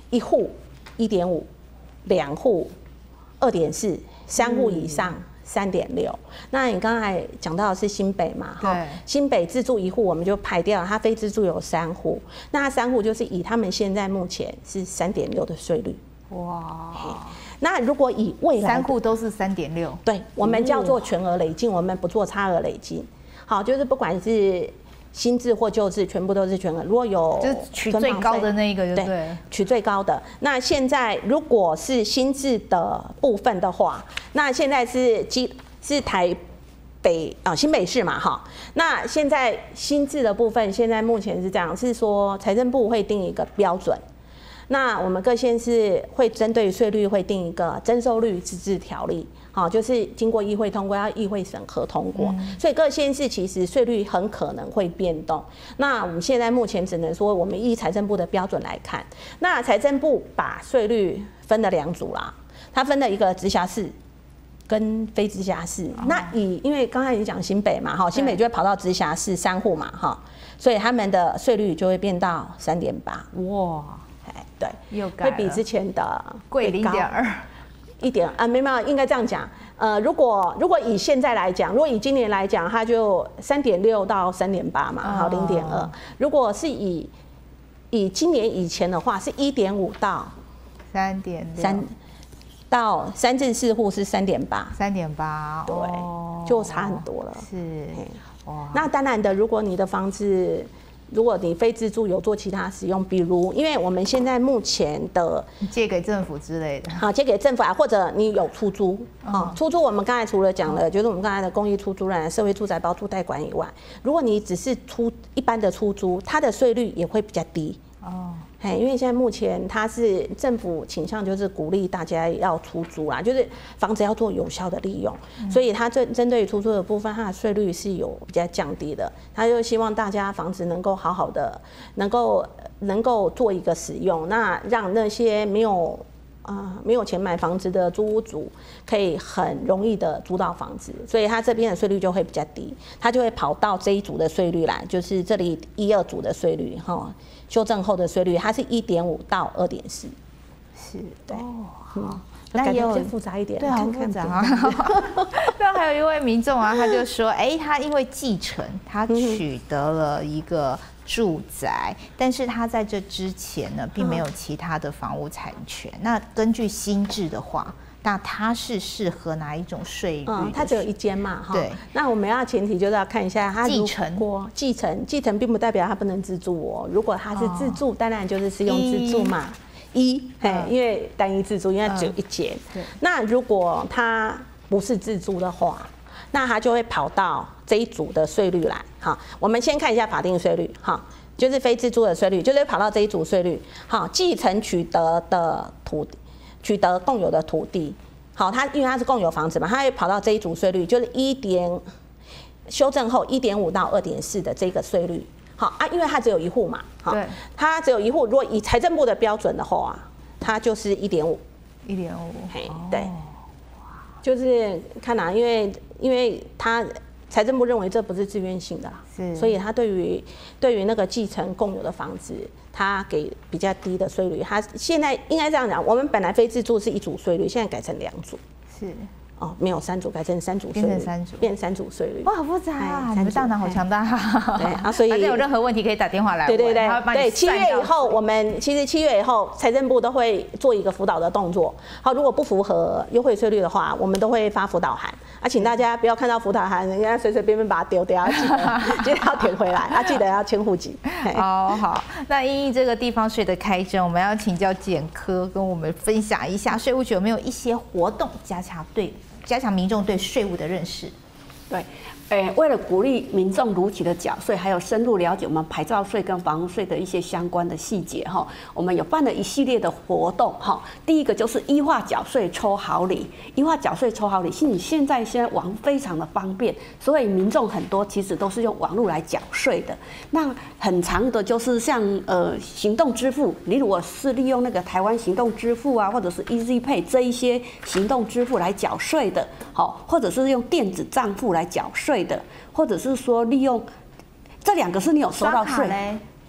一户一点五，两户二点四，三户以上三点六。那你刚才讲到的是新北嘛？哈，新北自住一户我们就排掉了，它非自住有三户，那它三户就是以他们现在目前是三点六的税率。哇，那如果以未来三户都是三点六， 对，我们叫做全额累进，我们不做差额累进。好，就是不管是新制或旧制，全部都是全额。如果有就是取最高的那一个就对，对， 取最高的。那现在如果是新制的部分的话，那现在是基是台北啊、呃、新北市嘛哈。那现在新制的部分，现在目前是这样，是说财政部会定一个标准。那我们各县市会针对税率会定一个征收率自治条例，好，就是经过议会通过，要议会审核通过，嗯、所以各县市其实税率很可能会变动。那我们现在目前只能说，我们依财政部的标准来看，那财政部把税率分了两组啦，它分了一个直辖市跟非直辖市。哦、那以因为刚才你讲新北嘛，哈，新北就会跑到直辖市三户嘛，哈，所以他们的税率就会变到三点八。哇！对，会比之前的贵零点二， 一点啊，没有，应该这样讲。呃，如果如果以现在来讲，如果以今年来讲，它就三点六到三点八嘛，好零点二。如果是以以今年以前的话，是一点五到三点三到三至四户是三点八， 三点八， 对，就差很多了。 是， 哇，那当然的，如果你的房子。如果你非自住有做其他使用，比如因为我们现在目前的借给政府之类的， 好借给政府啊，或者你有出租啊，出租我们刚才除了讲了，就是我们刚才的公益出租人、社会住宅包租代管以外，如果你只是出一般的出租，它的税率也会比较低哦。哎，因为现在目前它是政府倾向就是鼓励大家要出租啦，就是房子要做有效的利用，嗯、所以它针针对于出租的部分，它的税率是有比较降低的。它就希望大家房子能够好好的，能够能够做一个使用，那让那些没有啊、呃、没有钱买房子的租屋族可以很容易的租到房子，所以它这边的税率就会比较低，它就会跑到这一组的税率来，就是这里一二组的税率哈。修正后的税率，它是一点五到二点四， 是， 对， 哦， 好，那也有复杂一点， 对，好复杂啊。那还有一位民众啊，他就说，哎，他因为继承，他取得了一个住宅，但是他在这之前呢，并没有其他的房屋产权。那根据新制的话，那它是适合哪一种税率？ 嗯，它只有一间嘛，哈。 对。 那我们要前提就是要看一下它继承过继承，继承并不代表它不能自住哦。如果它是自住，哦、当然就是适用自住嘛。一，嘿，嗯、因为单一自住，因为它只有一间。对、嗯。那如果它不是自住的话，那它就会跑到这一组的税率来。哈，我们先看一下法定税率，哈，就是非自住的税率，就是跑到这一组税率。好，继承取得的土地。取得共有的土地，好，它因为它是共有房子嘛，它会跑到这一组税率，就是一点修正后一点五到二点四的这个税率，好啊，因为它只有一户嘛，好，它只有一户，如果以财政部的标准的话，它就是一点五， 一点五， 嘿，对，就是看哪、啊，因为因为它财政部认为这不是自愿性的啦，是，所以它对于对于那个继承共有的房子。它给比较低的税率，它现在应该这样讲，我们本来非自住是一组税率，现在改成两组， 是哦，没有三组，改成三组税率， 变成三组， 变三组税率， 哇，好复杂啊！你们大脑好强大， 对啊，所以反正有任何问题可以打电话来问， 对对对，对，七月以后我们其实七月以后财政部都会做一个辅导的动作，好，如果不符合优惠税率的话，我们都会发辅导函，啊，请大家不要看到辅导函，人家随随便便把它丢掉，记得记得要填回来，啊，记得要迁户籍。 哦，好，那因应这个地方税的开征，我们要请教检科跟我们分享一下，税务局有没有一些活动加强对加强民众对税务的认识？ 对。诶，为了鼓励民众如期的缴税，还有深入了解我们牌照税跟房屋税的一些相关的细节哈，我们有办了一系列的活动哈。第一个就是依化缴税抽好礼，依化缴税抽好礼，是你现在现在网非常的方便，所以民众很多其实都是用网络来缴税的。那很长的就是像呃行动支付，你如果是利用那个台湾行动支付啊，或者是 Easy Pay 这一些行动支付来缴税的，好，或者是用电子账户来缴税的，或者是说利用这两个是你有收到税，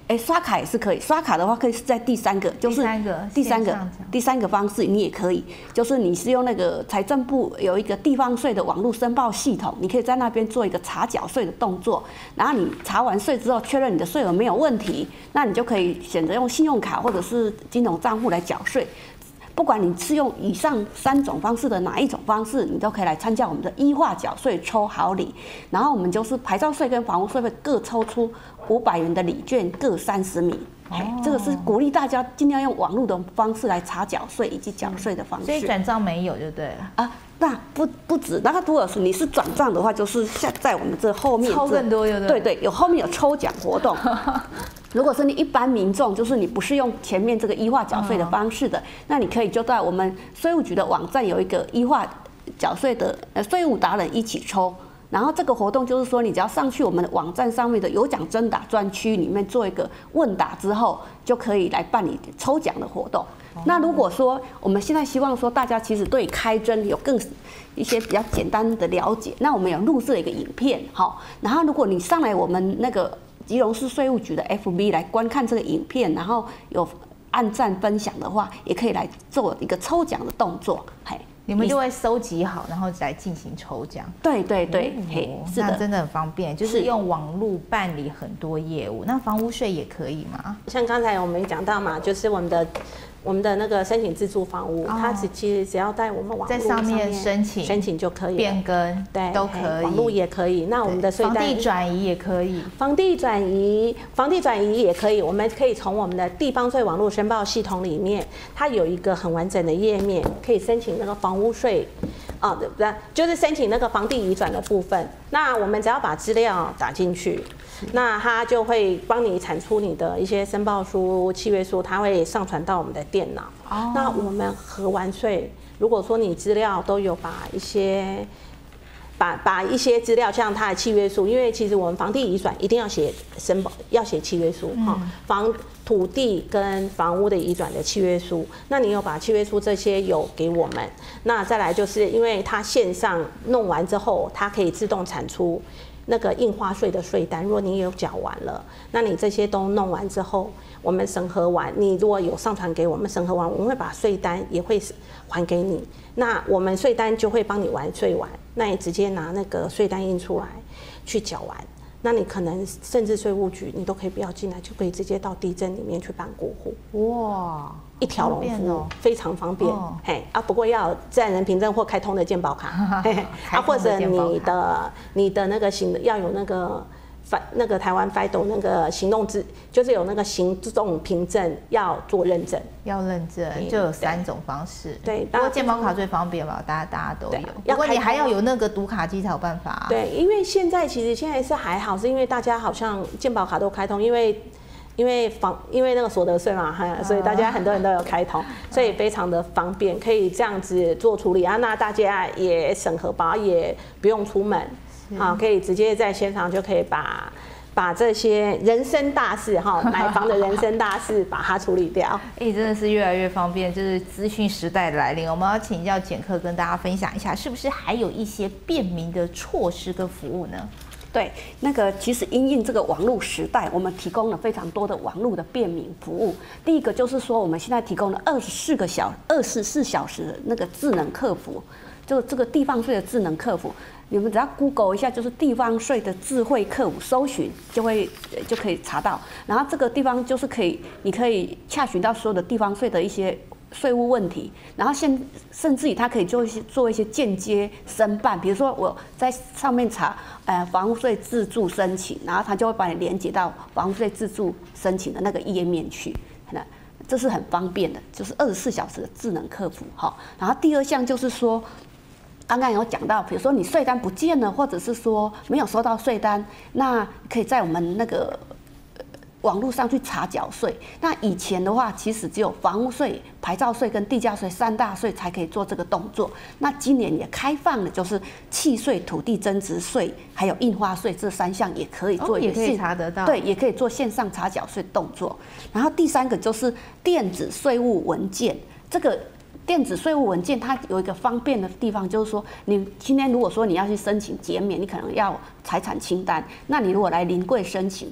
哎，刷卡也是可以，刷卡的话可以是在第三个，就是第三个第三个线上第三个方式，你也可以，就是你是用那个财政部有一个地方税的网络申报系统，你可以在那边做一个查缴税的动作，然后你查完税之后确认你的税额没有问题，那你就可以选择用信用卡或者是金融账户来缴税。不管你是用以上三种方式的哪一种方式，你都可以来参加我们的依化缴税抽好礼。然后我们就是牌照税跟房屋税会各抽出五百元的礼券，各三十米。哦、这个是鼓励大家尽量用网络的方式来查缴税以及缴税的方式。 所以转账没有就对了啊。那不不止，那如果是你是转账的话，就是像在我们这后面抽更多，对对对，有后面有抽奖活动。如果是你一般民众，就是你不是用前面这个依化缴税的方式的，嗯、那你可以就在我们税务局的网站有一个依化缴税的呃税务达人一起抽。然后这个活动就是说，你只要上去我们的网站上面的有奖征答专区里面做一个问答之后，就可以来办理抽奖的活动。哦、那如果说我们现在希望说大家其实对开征有更一些比较简单的了解，那我们有录制了一个影片，好，然后如果你上来我们那个基隆市税务局的 F B 来观看这个影片，然后有按赞分享的话，也可以来做一个抽奖的动作，嘿。 你们就会收集好，然后来进行抽奖。 对对对，嘿、 哦，是的，那真的很方便，就是用网络办理很多业务。那房屋税也可以吗？ 像刚才我们讲到嘛，就是我们的我们的那个申请自住房屋，哦、它只其实只要在我们网络在上面申请申请就可以变更， 对， 都可以， 网络也可以。那我们的税单房地转移也可以， 房地转移房地转移也可以。我们可以从我们的地方税网络申报系统里面，它有一个很完整的页面，可以申请那个房屋税。哦，对不对？就是申请那个房地移转的部分。那我们只要把资料打进去，那它就会帮你产出你的一些申报书、契约书，它会上传到我们的电脑。哦。那我们核完税，如果说你资料都有把一些。把把一些资料，像它的契约书，因为其实我们房地移转一定要写申报，要写契约书哈、嗯，房土地跟房屋的移转的契约书。那你有把契约书这些有给我们，那再来就是因为它线上弄完之后，它可以自动产出那个印花税的税单。如果你有缴完了，那你这些都弄完之后，我们审核完，你如果有上传给我们审核完，我们会把税单也会还给你。那我们税单就会帮你完税完，那你直接拿那个税单印出来去缴完，那你可能甚至税务局你都可以不要进来，就可以直接到地政里面去办过户。哇，一条龙服务，非常方便。哦、嘿啊，不过要有自然人凭证或开通的健保卡，嘿啊，或者你的你的那个行要有那个。那个台湾 F I D O 那个行动自就是有那个行动凭证要做认证， 要认证就有三种方式。 对， 不过健保卡最方便嘛，大家大家都有。不过你还要有那个读卡机才有办法、啊。 对，因为现在其实现在是还好，是因为大家好像健保卡都开通，因为因为房因为那个所得税嘛，所以大家很多人都有开通，所以非常的方便，可以这样子做处理啊。那大家也审核包，也不用出门。好，可以直接在现场就可以把把这些人生大事哈，买房的人生大事把它处理掉。 哎、欸，真的是越来越方便，就是资讯时代的来临。我们要请教简客跟大家分享一下，是不是还有一些便民的措施跟服务呢？ 对，那个其实因应这个网络时代，我们提供了非常多的网络的便民服务。第一个就是说，我们现在提供了二十四个小二十四小时的那个智能客服，就这个地方税的智能客服。你们只要 Google 一下，就是地方税的智慧客服搜寻，就会就可以查到。然后这个地方就是可以，你可以洽询到所有的地方税的一些税务问题。然后现甚至于它可以做一些做一些间接申办，比如说我在上面查呃房屋税自住申请，然后它就会把你连接到房屋税自住申请的那个页面去。那这是很方便的，就是二十四小时的智能客服哈。然后第二项就是说。刚刚有讲到，比如说你税单不见了，或者是说没有收到税单，那可以在我们那个网络上去查缴税。那以前的话，其实只有房屋税、牌照税跟地价税三大税才可以做这个动作。那今年也开放了，就是契税、土地增值税还有印花税这三项也可以做一个线、 哦、也可以查得到， 对，也可以做线上查缴税动作。然后第三个就是电子税务文件，这个。电子税务文件它有一个方便的地方，就是说，你今天如果说你要去申请减免，你可能要财产清单，那你如果来临柜申请，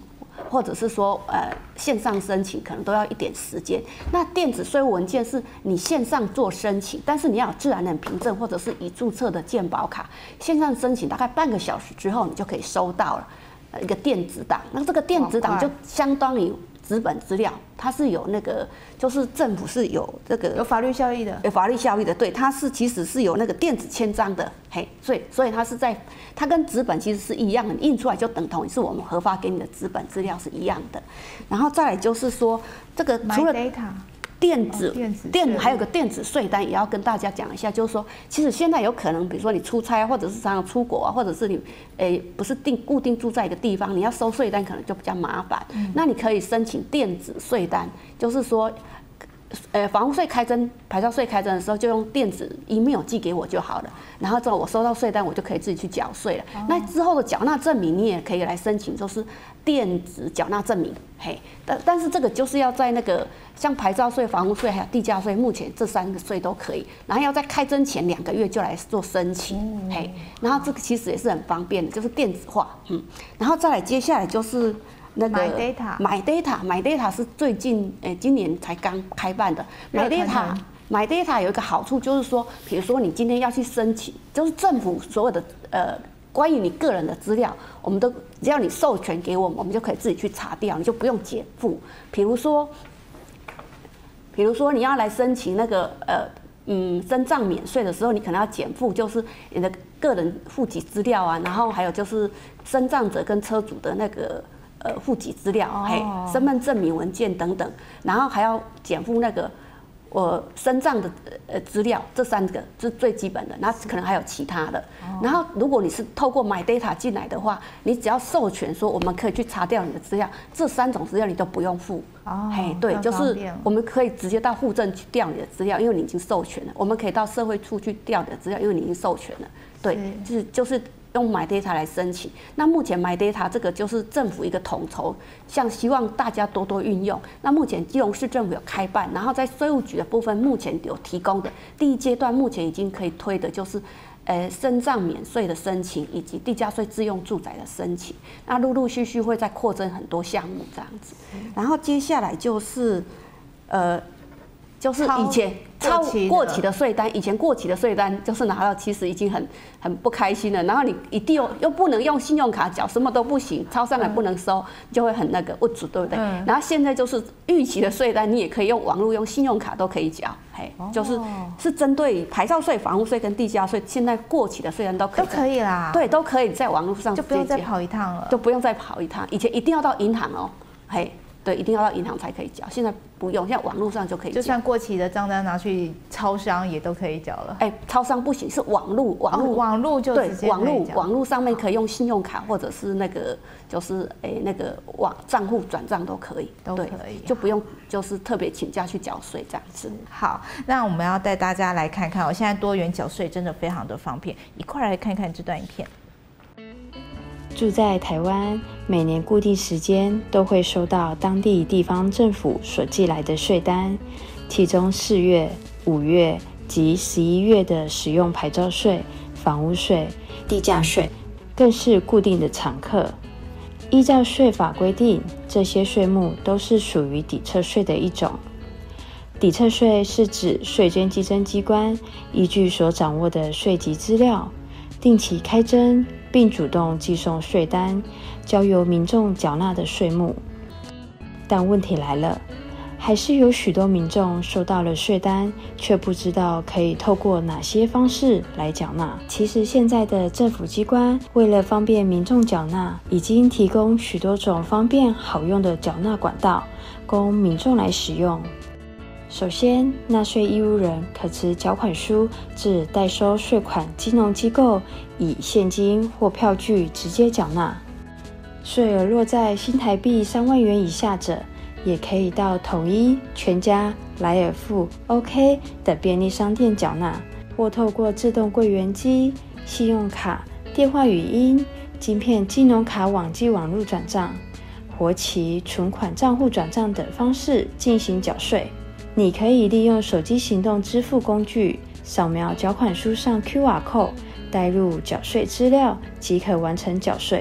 或者是说呃线上申请，可能都要一点时间。那电子税务文件是你线上做申请，但是你要有自然人凭证或者是已注册的健保卡，线上申请大概半个小时之后，你就可以收到了一个电子档。那这个电子档就相当于纸本资料，它是有那个，就是政府是有这个有法律效益的， 有法律效益的，对，它是其实是有那个电子签章的，嘿，所以所以它是在，它跟纸本其实是一样的，印出来就等同于是我们核发给你的纸本资料是一样的。然后再来就是说，这个除了电子、 电子电还有个电子税单，也要跟大家讲一下，就是说，其实现在有可能，比如说你出差，或者是常常出国啊，或者是你，诶、不是定固定住在一个地方，你要收税单可能就比较麻烦。嗯、那你可以申请电子税单，就是说，呃，房屋税开征、牌照税开征的时候，就用电子 email 寄给我就好了。然后之后我收到税单，我就可以自己去缴税了。哦、那之后的缴纳证明，你也可以来申请，就是电子缴纳证明。嘿，但但是这个就是要在那个像牌照税、房屋税还有地价税，目前这三个税都可以。然后要在开征前两个月就来做申请。嗯、嘿，然后这个其实也是很方便的，就是电子化。嗯，然后再来接下来就是。那个 My Data My Data My Data 是最近诶、欸、今年才刚开办的。My Data My Data 有一个好处就是说，比如说你今天要去申请，就是政府所有的呃关于你个人的资料，我们都只要你授权给我们，我们就可以自己去查掉，你就不用减负。比如说，比如说你要来申请那个呃嗯身障免税的时候，你可能要减负，就是你的个人户籍资料啊，然后还有就是身障者跟车主的那个。呃，户籍资料、嘿、oh. 身份证明文件等等，然后还要减负那个我身障的呃资料，这三个是最基本的，那可能还有其他的。Oh. 然后如果你是透过 My Data 进来的话，你只要授权说我们可以去查掉你的资料，这三种资料你都不用付。哦，嘿，对，就是我们可以直接到户政去调你的资料，因为你已经授权了；我们可以到社会处去调你的资料，因为你已经授权了。对，就是就是。用 My Data 来申请，那目前 My Data 这个就是政府一个统筹，像希望大家多多运用。那目前基隆市政府有开办，然后在税务局的部分目前有提供的第一阶段，目前已经可以推的就是，呃，身障免税的申请以及地价税自用住宅的申请。那陆陆续续会再扩增很多项目这样子，然后接下来就是，呃。就是以前超过期的税单，以前过期的税单就是拿到，其实已经很很不开心了。然后你一定又又不能用信用卡缴，什么都不行，超商也不能收，就会很那个不足，对不对？嗯、然后现在就是逾期的税单，你也可以用网络、用信用卡都可以缴，嘿，哦、就是是针对牌照税、房屋税跟地价税，现在过期的税单都可以， 都可以啦， 对，都可以在网络上就不用再跑一趟了， 就不用再跑一趟。以前一定要到银行哦，嘿。对，一定要到银行才可以缴，现在不用，现在网络上就可以缴。 就算过期的账单拿去超商也都可以缴了。 哎，超商不行，是网络，网络、 哦，网络就直接对，网络网络上面可以用信用卡或者是那个就是哎那个网账户转账都可以， 都可以， 就不用就是特别请假去缴税这样子。 好，那我们要带大家来看看，我现在多元缴税真的非常的方便，一块来看看这段影片。 住在台湾，每年固定时间都会收到当地地方政府所寄来的税单，其中四月、五月及十一月的使用牌照税、房屋税、地价税，更是固定的常客。依照税法规定，这些税目都是属于抵册税的一种。抵册税是指税捐稽征机关依据所掌握的税籍资料，定期开征，并主动寄送税单，交由民众缴纳的税目。但问题来了，还是有许多民众收到了税单，却不知道可以透过哪些方式来缴纳。其实现在的政府机关为了方便民众缴纳，已经提供许多种方便好用的缴纳管道，供民众来使用。首先，纳税义务人可持缴款书至代收税款金融机构，以现金或票据直接缴纳。税额落在新台币三万元以下者，也可以到统一、全家、莱尔富、OK 等便利商店缴纳，或透过自动柜员机、信用卡、电话语音、晶片金融卡网际网络转账、活期存款账户转账等方式进行缴税。你可以利用手机行动支付工具，扫描缴款书上 Q R code， 带入缴税资料即可完成缴税。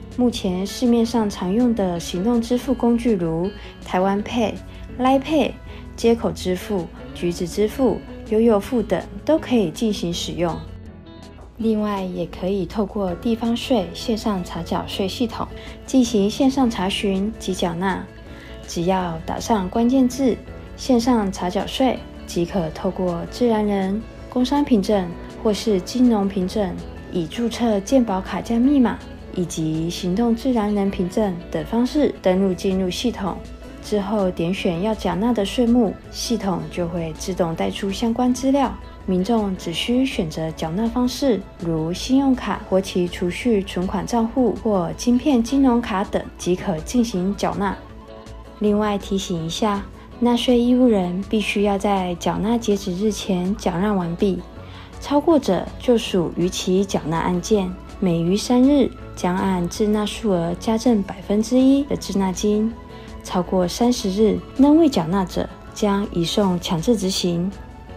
目前市面上常用的行动支付工具如台湾 Pay、Line Pay、街口支付、橘子支付、悠游付等都可以进行使用。另外，也可以透过地方税线上查缴税系统进行线上查询及缴纳。只要打上关键字“线上查缴税”，即可透过自然人、工商凭证或是金融凭证，以注册健保卡加密码以及行动自然人凭证等方式登录进入系统。之后点选要缴纳的税目，系统就会自动带出相关资料。民众只需选择缴纳方式，如信用卡、活期储蓄存款账户或晶片金融卡等，即可进行缴纳。另外提醒一下，纳税义务人必须要在缴纳截止日前缴纳完毕，超过者就属逾期缴纳案件，每逾三日将按滞纳数额加赠百分之一的滞纳金，超过三十日仍未缴纳者将移送强制执行。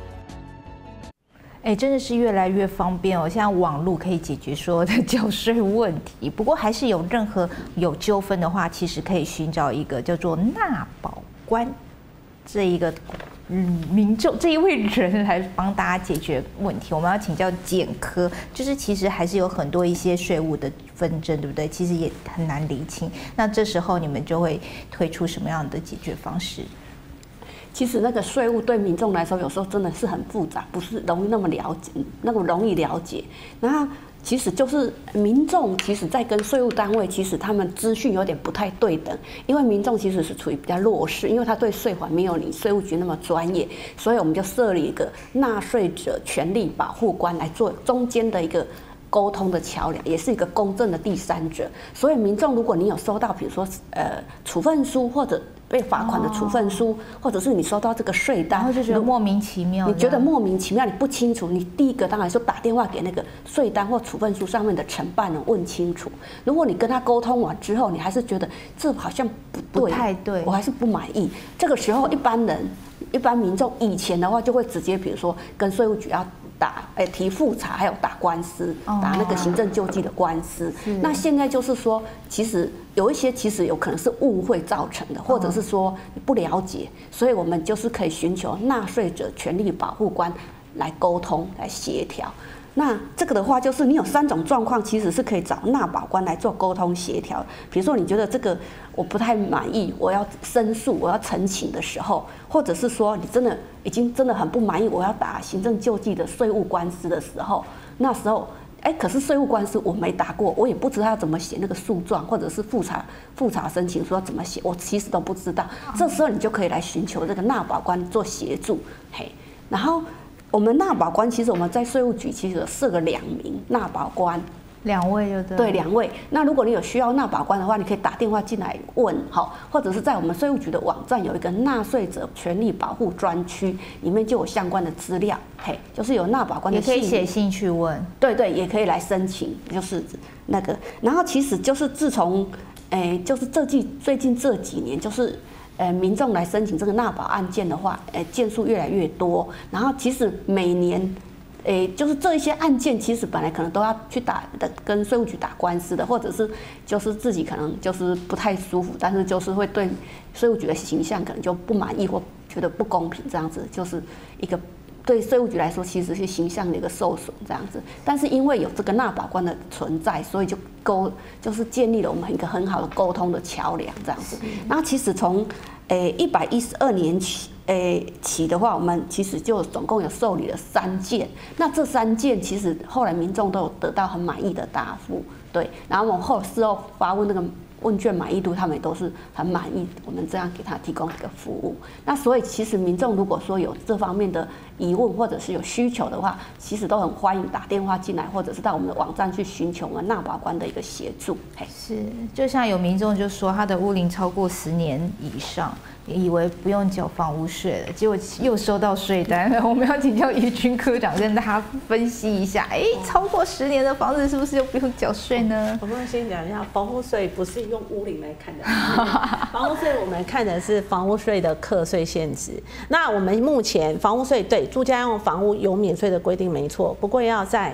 哎，真的是越来越方便哦！像网络可以解决所有的缴税问题，不过还是有任何有纠纷的话，其实可以寻找一个叫做纳保官这一个嗯民众这一位人来帮大家解决问题。我们要请教检科，就是其实还是有很多一些税务的纷争，对不对？其实也很难厘清。那这时候你们就会推出什么样的解决方式？ 其实那个税务对民众来说，有时候真的是很复杂，不是容易那么了解，那么容易了解。然后其实就是民众，其实在跟税务单位，其实他们资讯有点不太对等，因为民众其实是处于比较弱势，因为他对税款没有你税务局那么专业，所以我们就设立一个纳税者权利保护官来做中间的一个沟通的桥梁，也是一个公正的第三者。所以民众，如果你有收到，比如说呃处分书或者被罚款的处分书，哦、或者是你收到这个税单， 然后就觉得莫名其妙， 你觉得莫名其妙，你不清楚，你第一个当然是打电话给那个税单或处分书上面的承办人问清楚。如果你跟他沟通完之后，你还是觉得这好像不对， 不太对， 我还是不满意。这个时候，一般人、一般民众以前的话就会直接，比如说跟税务局要打，哎、欸、提复查，还有打官司，打那个行政救济的官司。哦、那现在就是说，其实有一些其实有可能是误会造成的，或者是说你不了解，所以我们就是可以寻求纳税者权利保护官来沟通、来协调。那这个的话，就是你有三种状况，其实是可以找纳保官来做沟通协调。比如说，你觉得这个我不太满意，我要申诉，我要陈情的时候，或者是说你真的已经真的很不满意，我要打行政救济的税务官司的时候，那时候，哎，可是税务官司我没打过，我也不知道要怎么写那个诉状，或者是复查复查申请书要怎么写，我其实都不知道。这时候你就可以来寻求这个纳保官做协助，嘿，然后。我们纳保官其实我们在税务局其实有设个两名纳保官， 两位就对。 对，两位。那如果你有需要纳保官的话，你可以打电话进来问，好，或者是在我们税务局的网站有一个纳税者权利保护专区，里面就有相关的资料，嘿，就是有纳保官的信， 也可以写信去问。 对对，也可以来申请，就是那个。然后其实就是自从，哎，就是这季最近这几年就是。呃，民众来申请这个纳保案件的话，呃，件数越来越多。然后其实每年，诶，就是这一些案件，其实本来可能都要去打的，跟税务局打官司的，或者是就是自己可能就是不太舒服，但是就是会对税务局的形象可能就不满意或觉得不公平，这样子就是一个。对税务局来说，其实是形象的一个受损这样子，但是因为有这个纳保官的存在，所以就沟就是建立了我们一个很好的沟通的桥梁这样子。然后其实从诶一百一十二年起诶起的话，我们其实就总共有受理了三件，那这三件其实后来民众都有得到很满意的答复，对，然后我们后事后发问那个。问卷满意度，他们也都是很满意，我们这样给他提供一个服务。那所以其实民众如果说有这方面的疑问或者是有需求的话，其实都很欢迎打电话进来，或者是到我们的网站去寻求我们纳保官的一个协助。 是，就像有民众就说他的屋龄超过十年以上，以为不用缴房屋税了，结果又收到税单了。我们要请教于军科长跟大家分析一下，哎，超过十年的房子是不是就不用缴税呢？ 我们先讲一下，房屋税不是用屋龄来看的，房屋税我们看的是房屋税的课税现值。那我们目前房屋税对住家用房屋有免税的规定没错，不过要在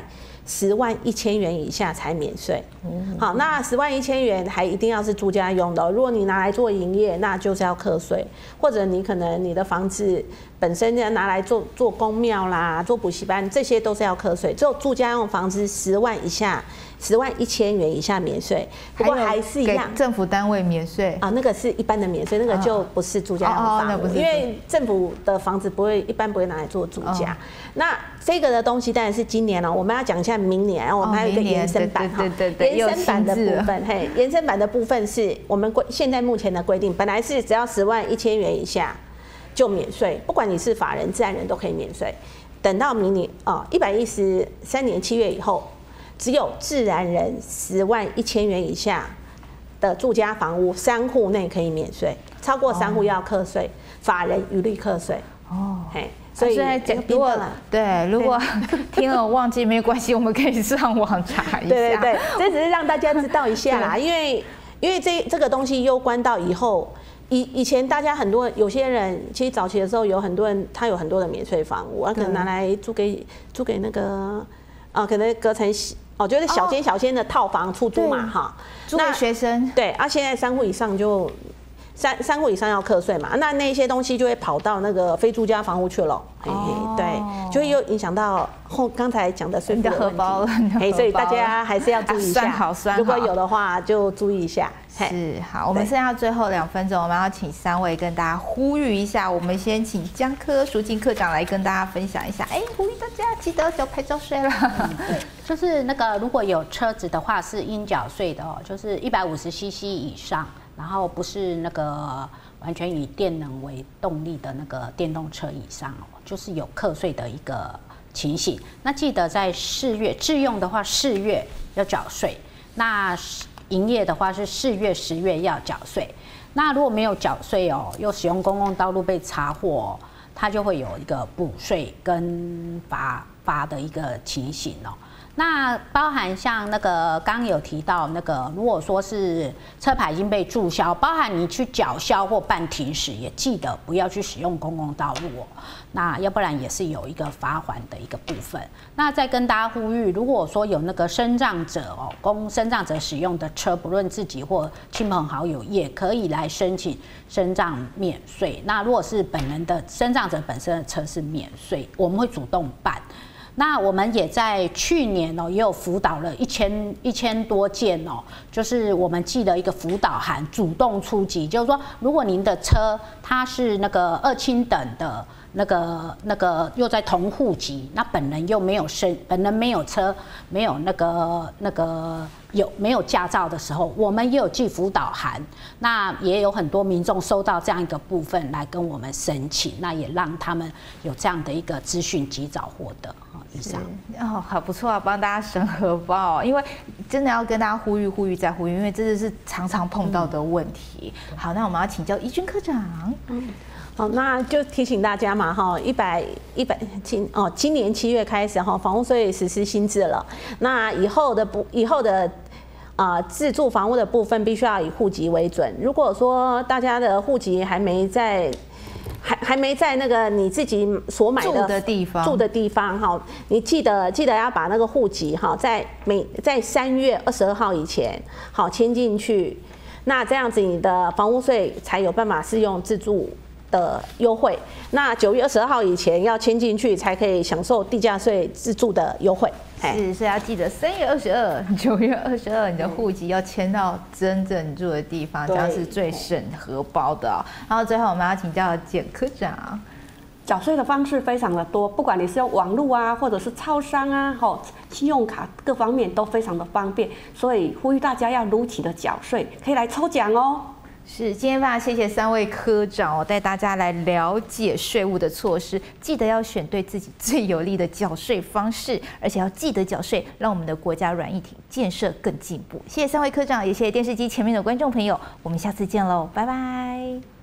十万一千元以下才免税。好，那十万一千元还一定要是住家用的哦，如果你拿来做营业，那就是要课税，或者你可能你的房子本身要拿来做做公庙啦、做补习班，这些都是要课税。只有住家用房子十万以下。十万一千元以下免税，不过还是一样， 政府单位免税啊，那个是一般的免税，那个就不是住家用房屋，因为政府的房子不会一般不会拿来做住家。那这个的东西当然是今年了，我们要讲一下明年，我们还有一个延伸版哈，延伸版的部分，嘿，延伸版的部分是我们规现在目前的规定，本来是只要十万一千元以下就免税，不管你是法人、自然人都可以免税。等到明年啊，一百一十三年七月以后。只有自然人十万一千元以下的住家房屋三户内可以免税，超过三户要课税，法人一律课税。哦，嘿，所以如果对如果听了忘记没关系，我们可以上网查一下。 对对对，这只是让大家知道一下啦，因为因为这这个东西攸关到以后。以以前大家很多有些人，其实早期的时候有很多人他有很多的免税房屋，他可能拿来租给租给那个啊，可能隔成哦，就是小间小间的套房出租嘛，哈、哦， 租给学生。 对，啊，现在三户以上就三三户以上要课税嘛，那那些东西就会跑到那个非住家房屋去了，嘿嘿，对，就会又影响到后刚才讲的税负的荷包了， 哎，所以大家还是要注意一下， 算好算好， 如果有的话就注意一下。 是好，我们剩下最后两分钟，我们要请三位跟大家呼吁一下。我们先请江科淑静科长来跟大家分享一下，哎，呼吁大家记得缴牌照税了。 嗯、对，就是那个如果有车子的话是应缴税的哦，就是一百五十 C C 以上，然后不是那个完全以电能为动力的那个电动车以上哦，就是有课税的一个情形。那记得在四月自用的话，四月要缴税。那营业的话是四月、十月要缴税。那如果没有缴税哦，又使用公共道路被查获、哦，它就会有一个补税跟罚罚的一个情形哦。那包含像那个刚刚有提到那个，如果说是车牌已经被注销，包含你去缴销或办停驶，也记得不要去使用公共道路哦。那要不然也是有一个罚款的一个部分。那再跟大家呼吁，如果说有那个身障者哦，供身障者使用的车，不论自己或亲朋好友，也可以来申请身障免税。那如果是本人的身障者本身的车是免税，我们会主动办。那我们也在去年哦，也有辅导了一千一千多件哦，就是我们寄了一个辅导函，主动出击，就是说，如果您的车它是那个二亲等的那个那个又在同户籍，那本人又没有身，本人没有车，没有那个那个有没有驾照的时候，我们也有寄辅导函，那也有很多民众收到这样一个部分来跟我们申请，那也让他们有这样的一个资讯及早获得。以上哦，好不错啊，帮大家省荷包，因为真的要跟大家呼吁、呼吁再呼吁，因为这是常常碰到的问题。嗯、好，那我们要请教怡君科长。 嗯，好，那就提醒大家嘛，哈，一百一百今哦，今年七月开始哈，房屋税实施新制了。那以后的不以后的啊、呃、自住房屋的部分，必须要以户籍为准。如果说大家的户籍还没在还还没在那个你自己所买的住的地方， 住的地方哈，你记得记得要把那个户籍哈，在每在三月二十二号以前好迁进去，那这样子你的房屋税才有办法适用自住的优惠。那九月二十二号以前要迁进去，才可以享受地价税自住的优惠。 是，所以要记得三月二十二、九月二十二，你的户籍要迁到真正住的地方，这样是最省荷包的、哦。然后最后我们要请教简科长， 缴税的方式非常的多，不管你是用网络啊，或者是超商啊，吼，信用卡各方面都非常的方便，所以呼吁大家要如期的缴税，可以来抽奖哦。 是，今天非常谢谢三位科长哦，带大家来了解税务的措施，记得要选对自己最有利的缴税方式，而且要记得缴税，让我们的国家软硬体建设更进步。谢谢三位科长，也谢谢电视机前面的观众朋友，我们下次见喽，拜拜。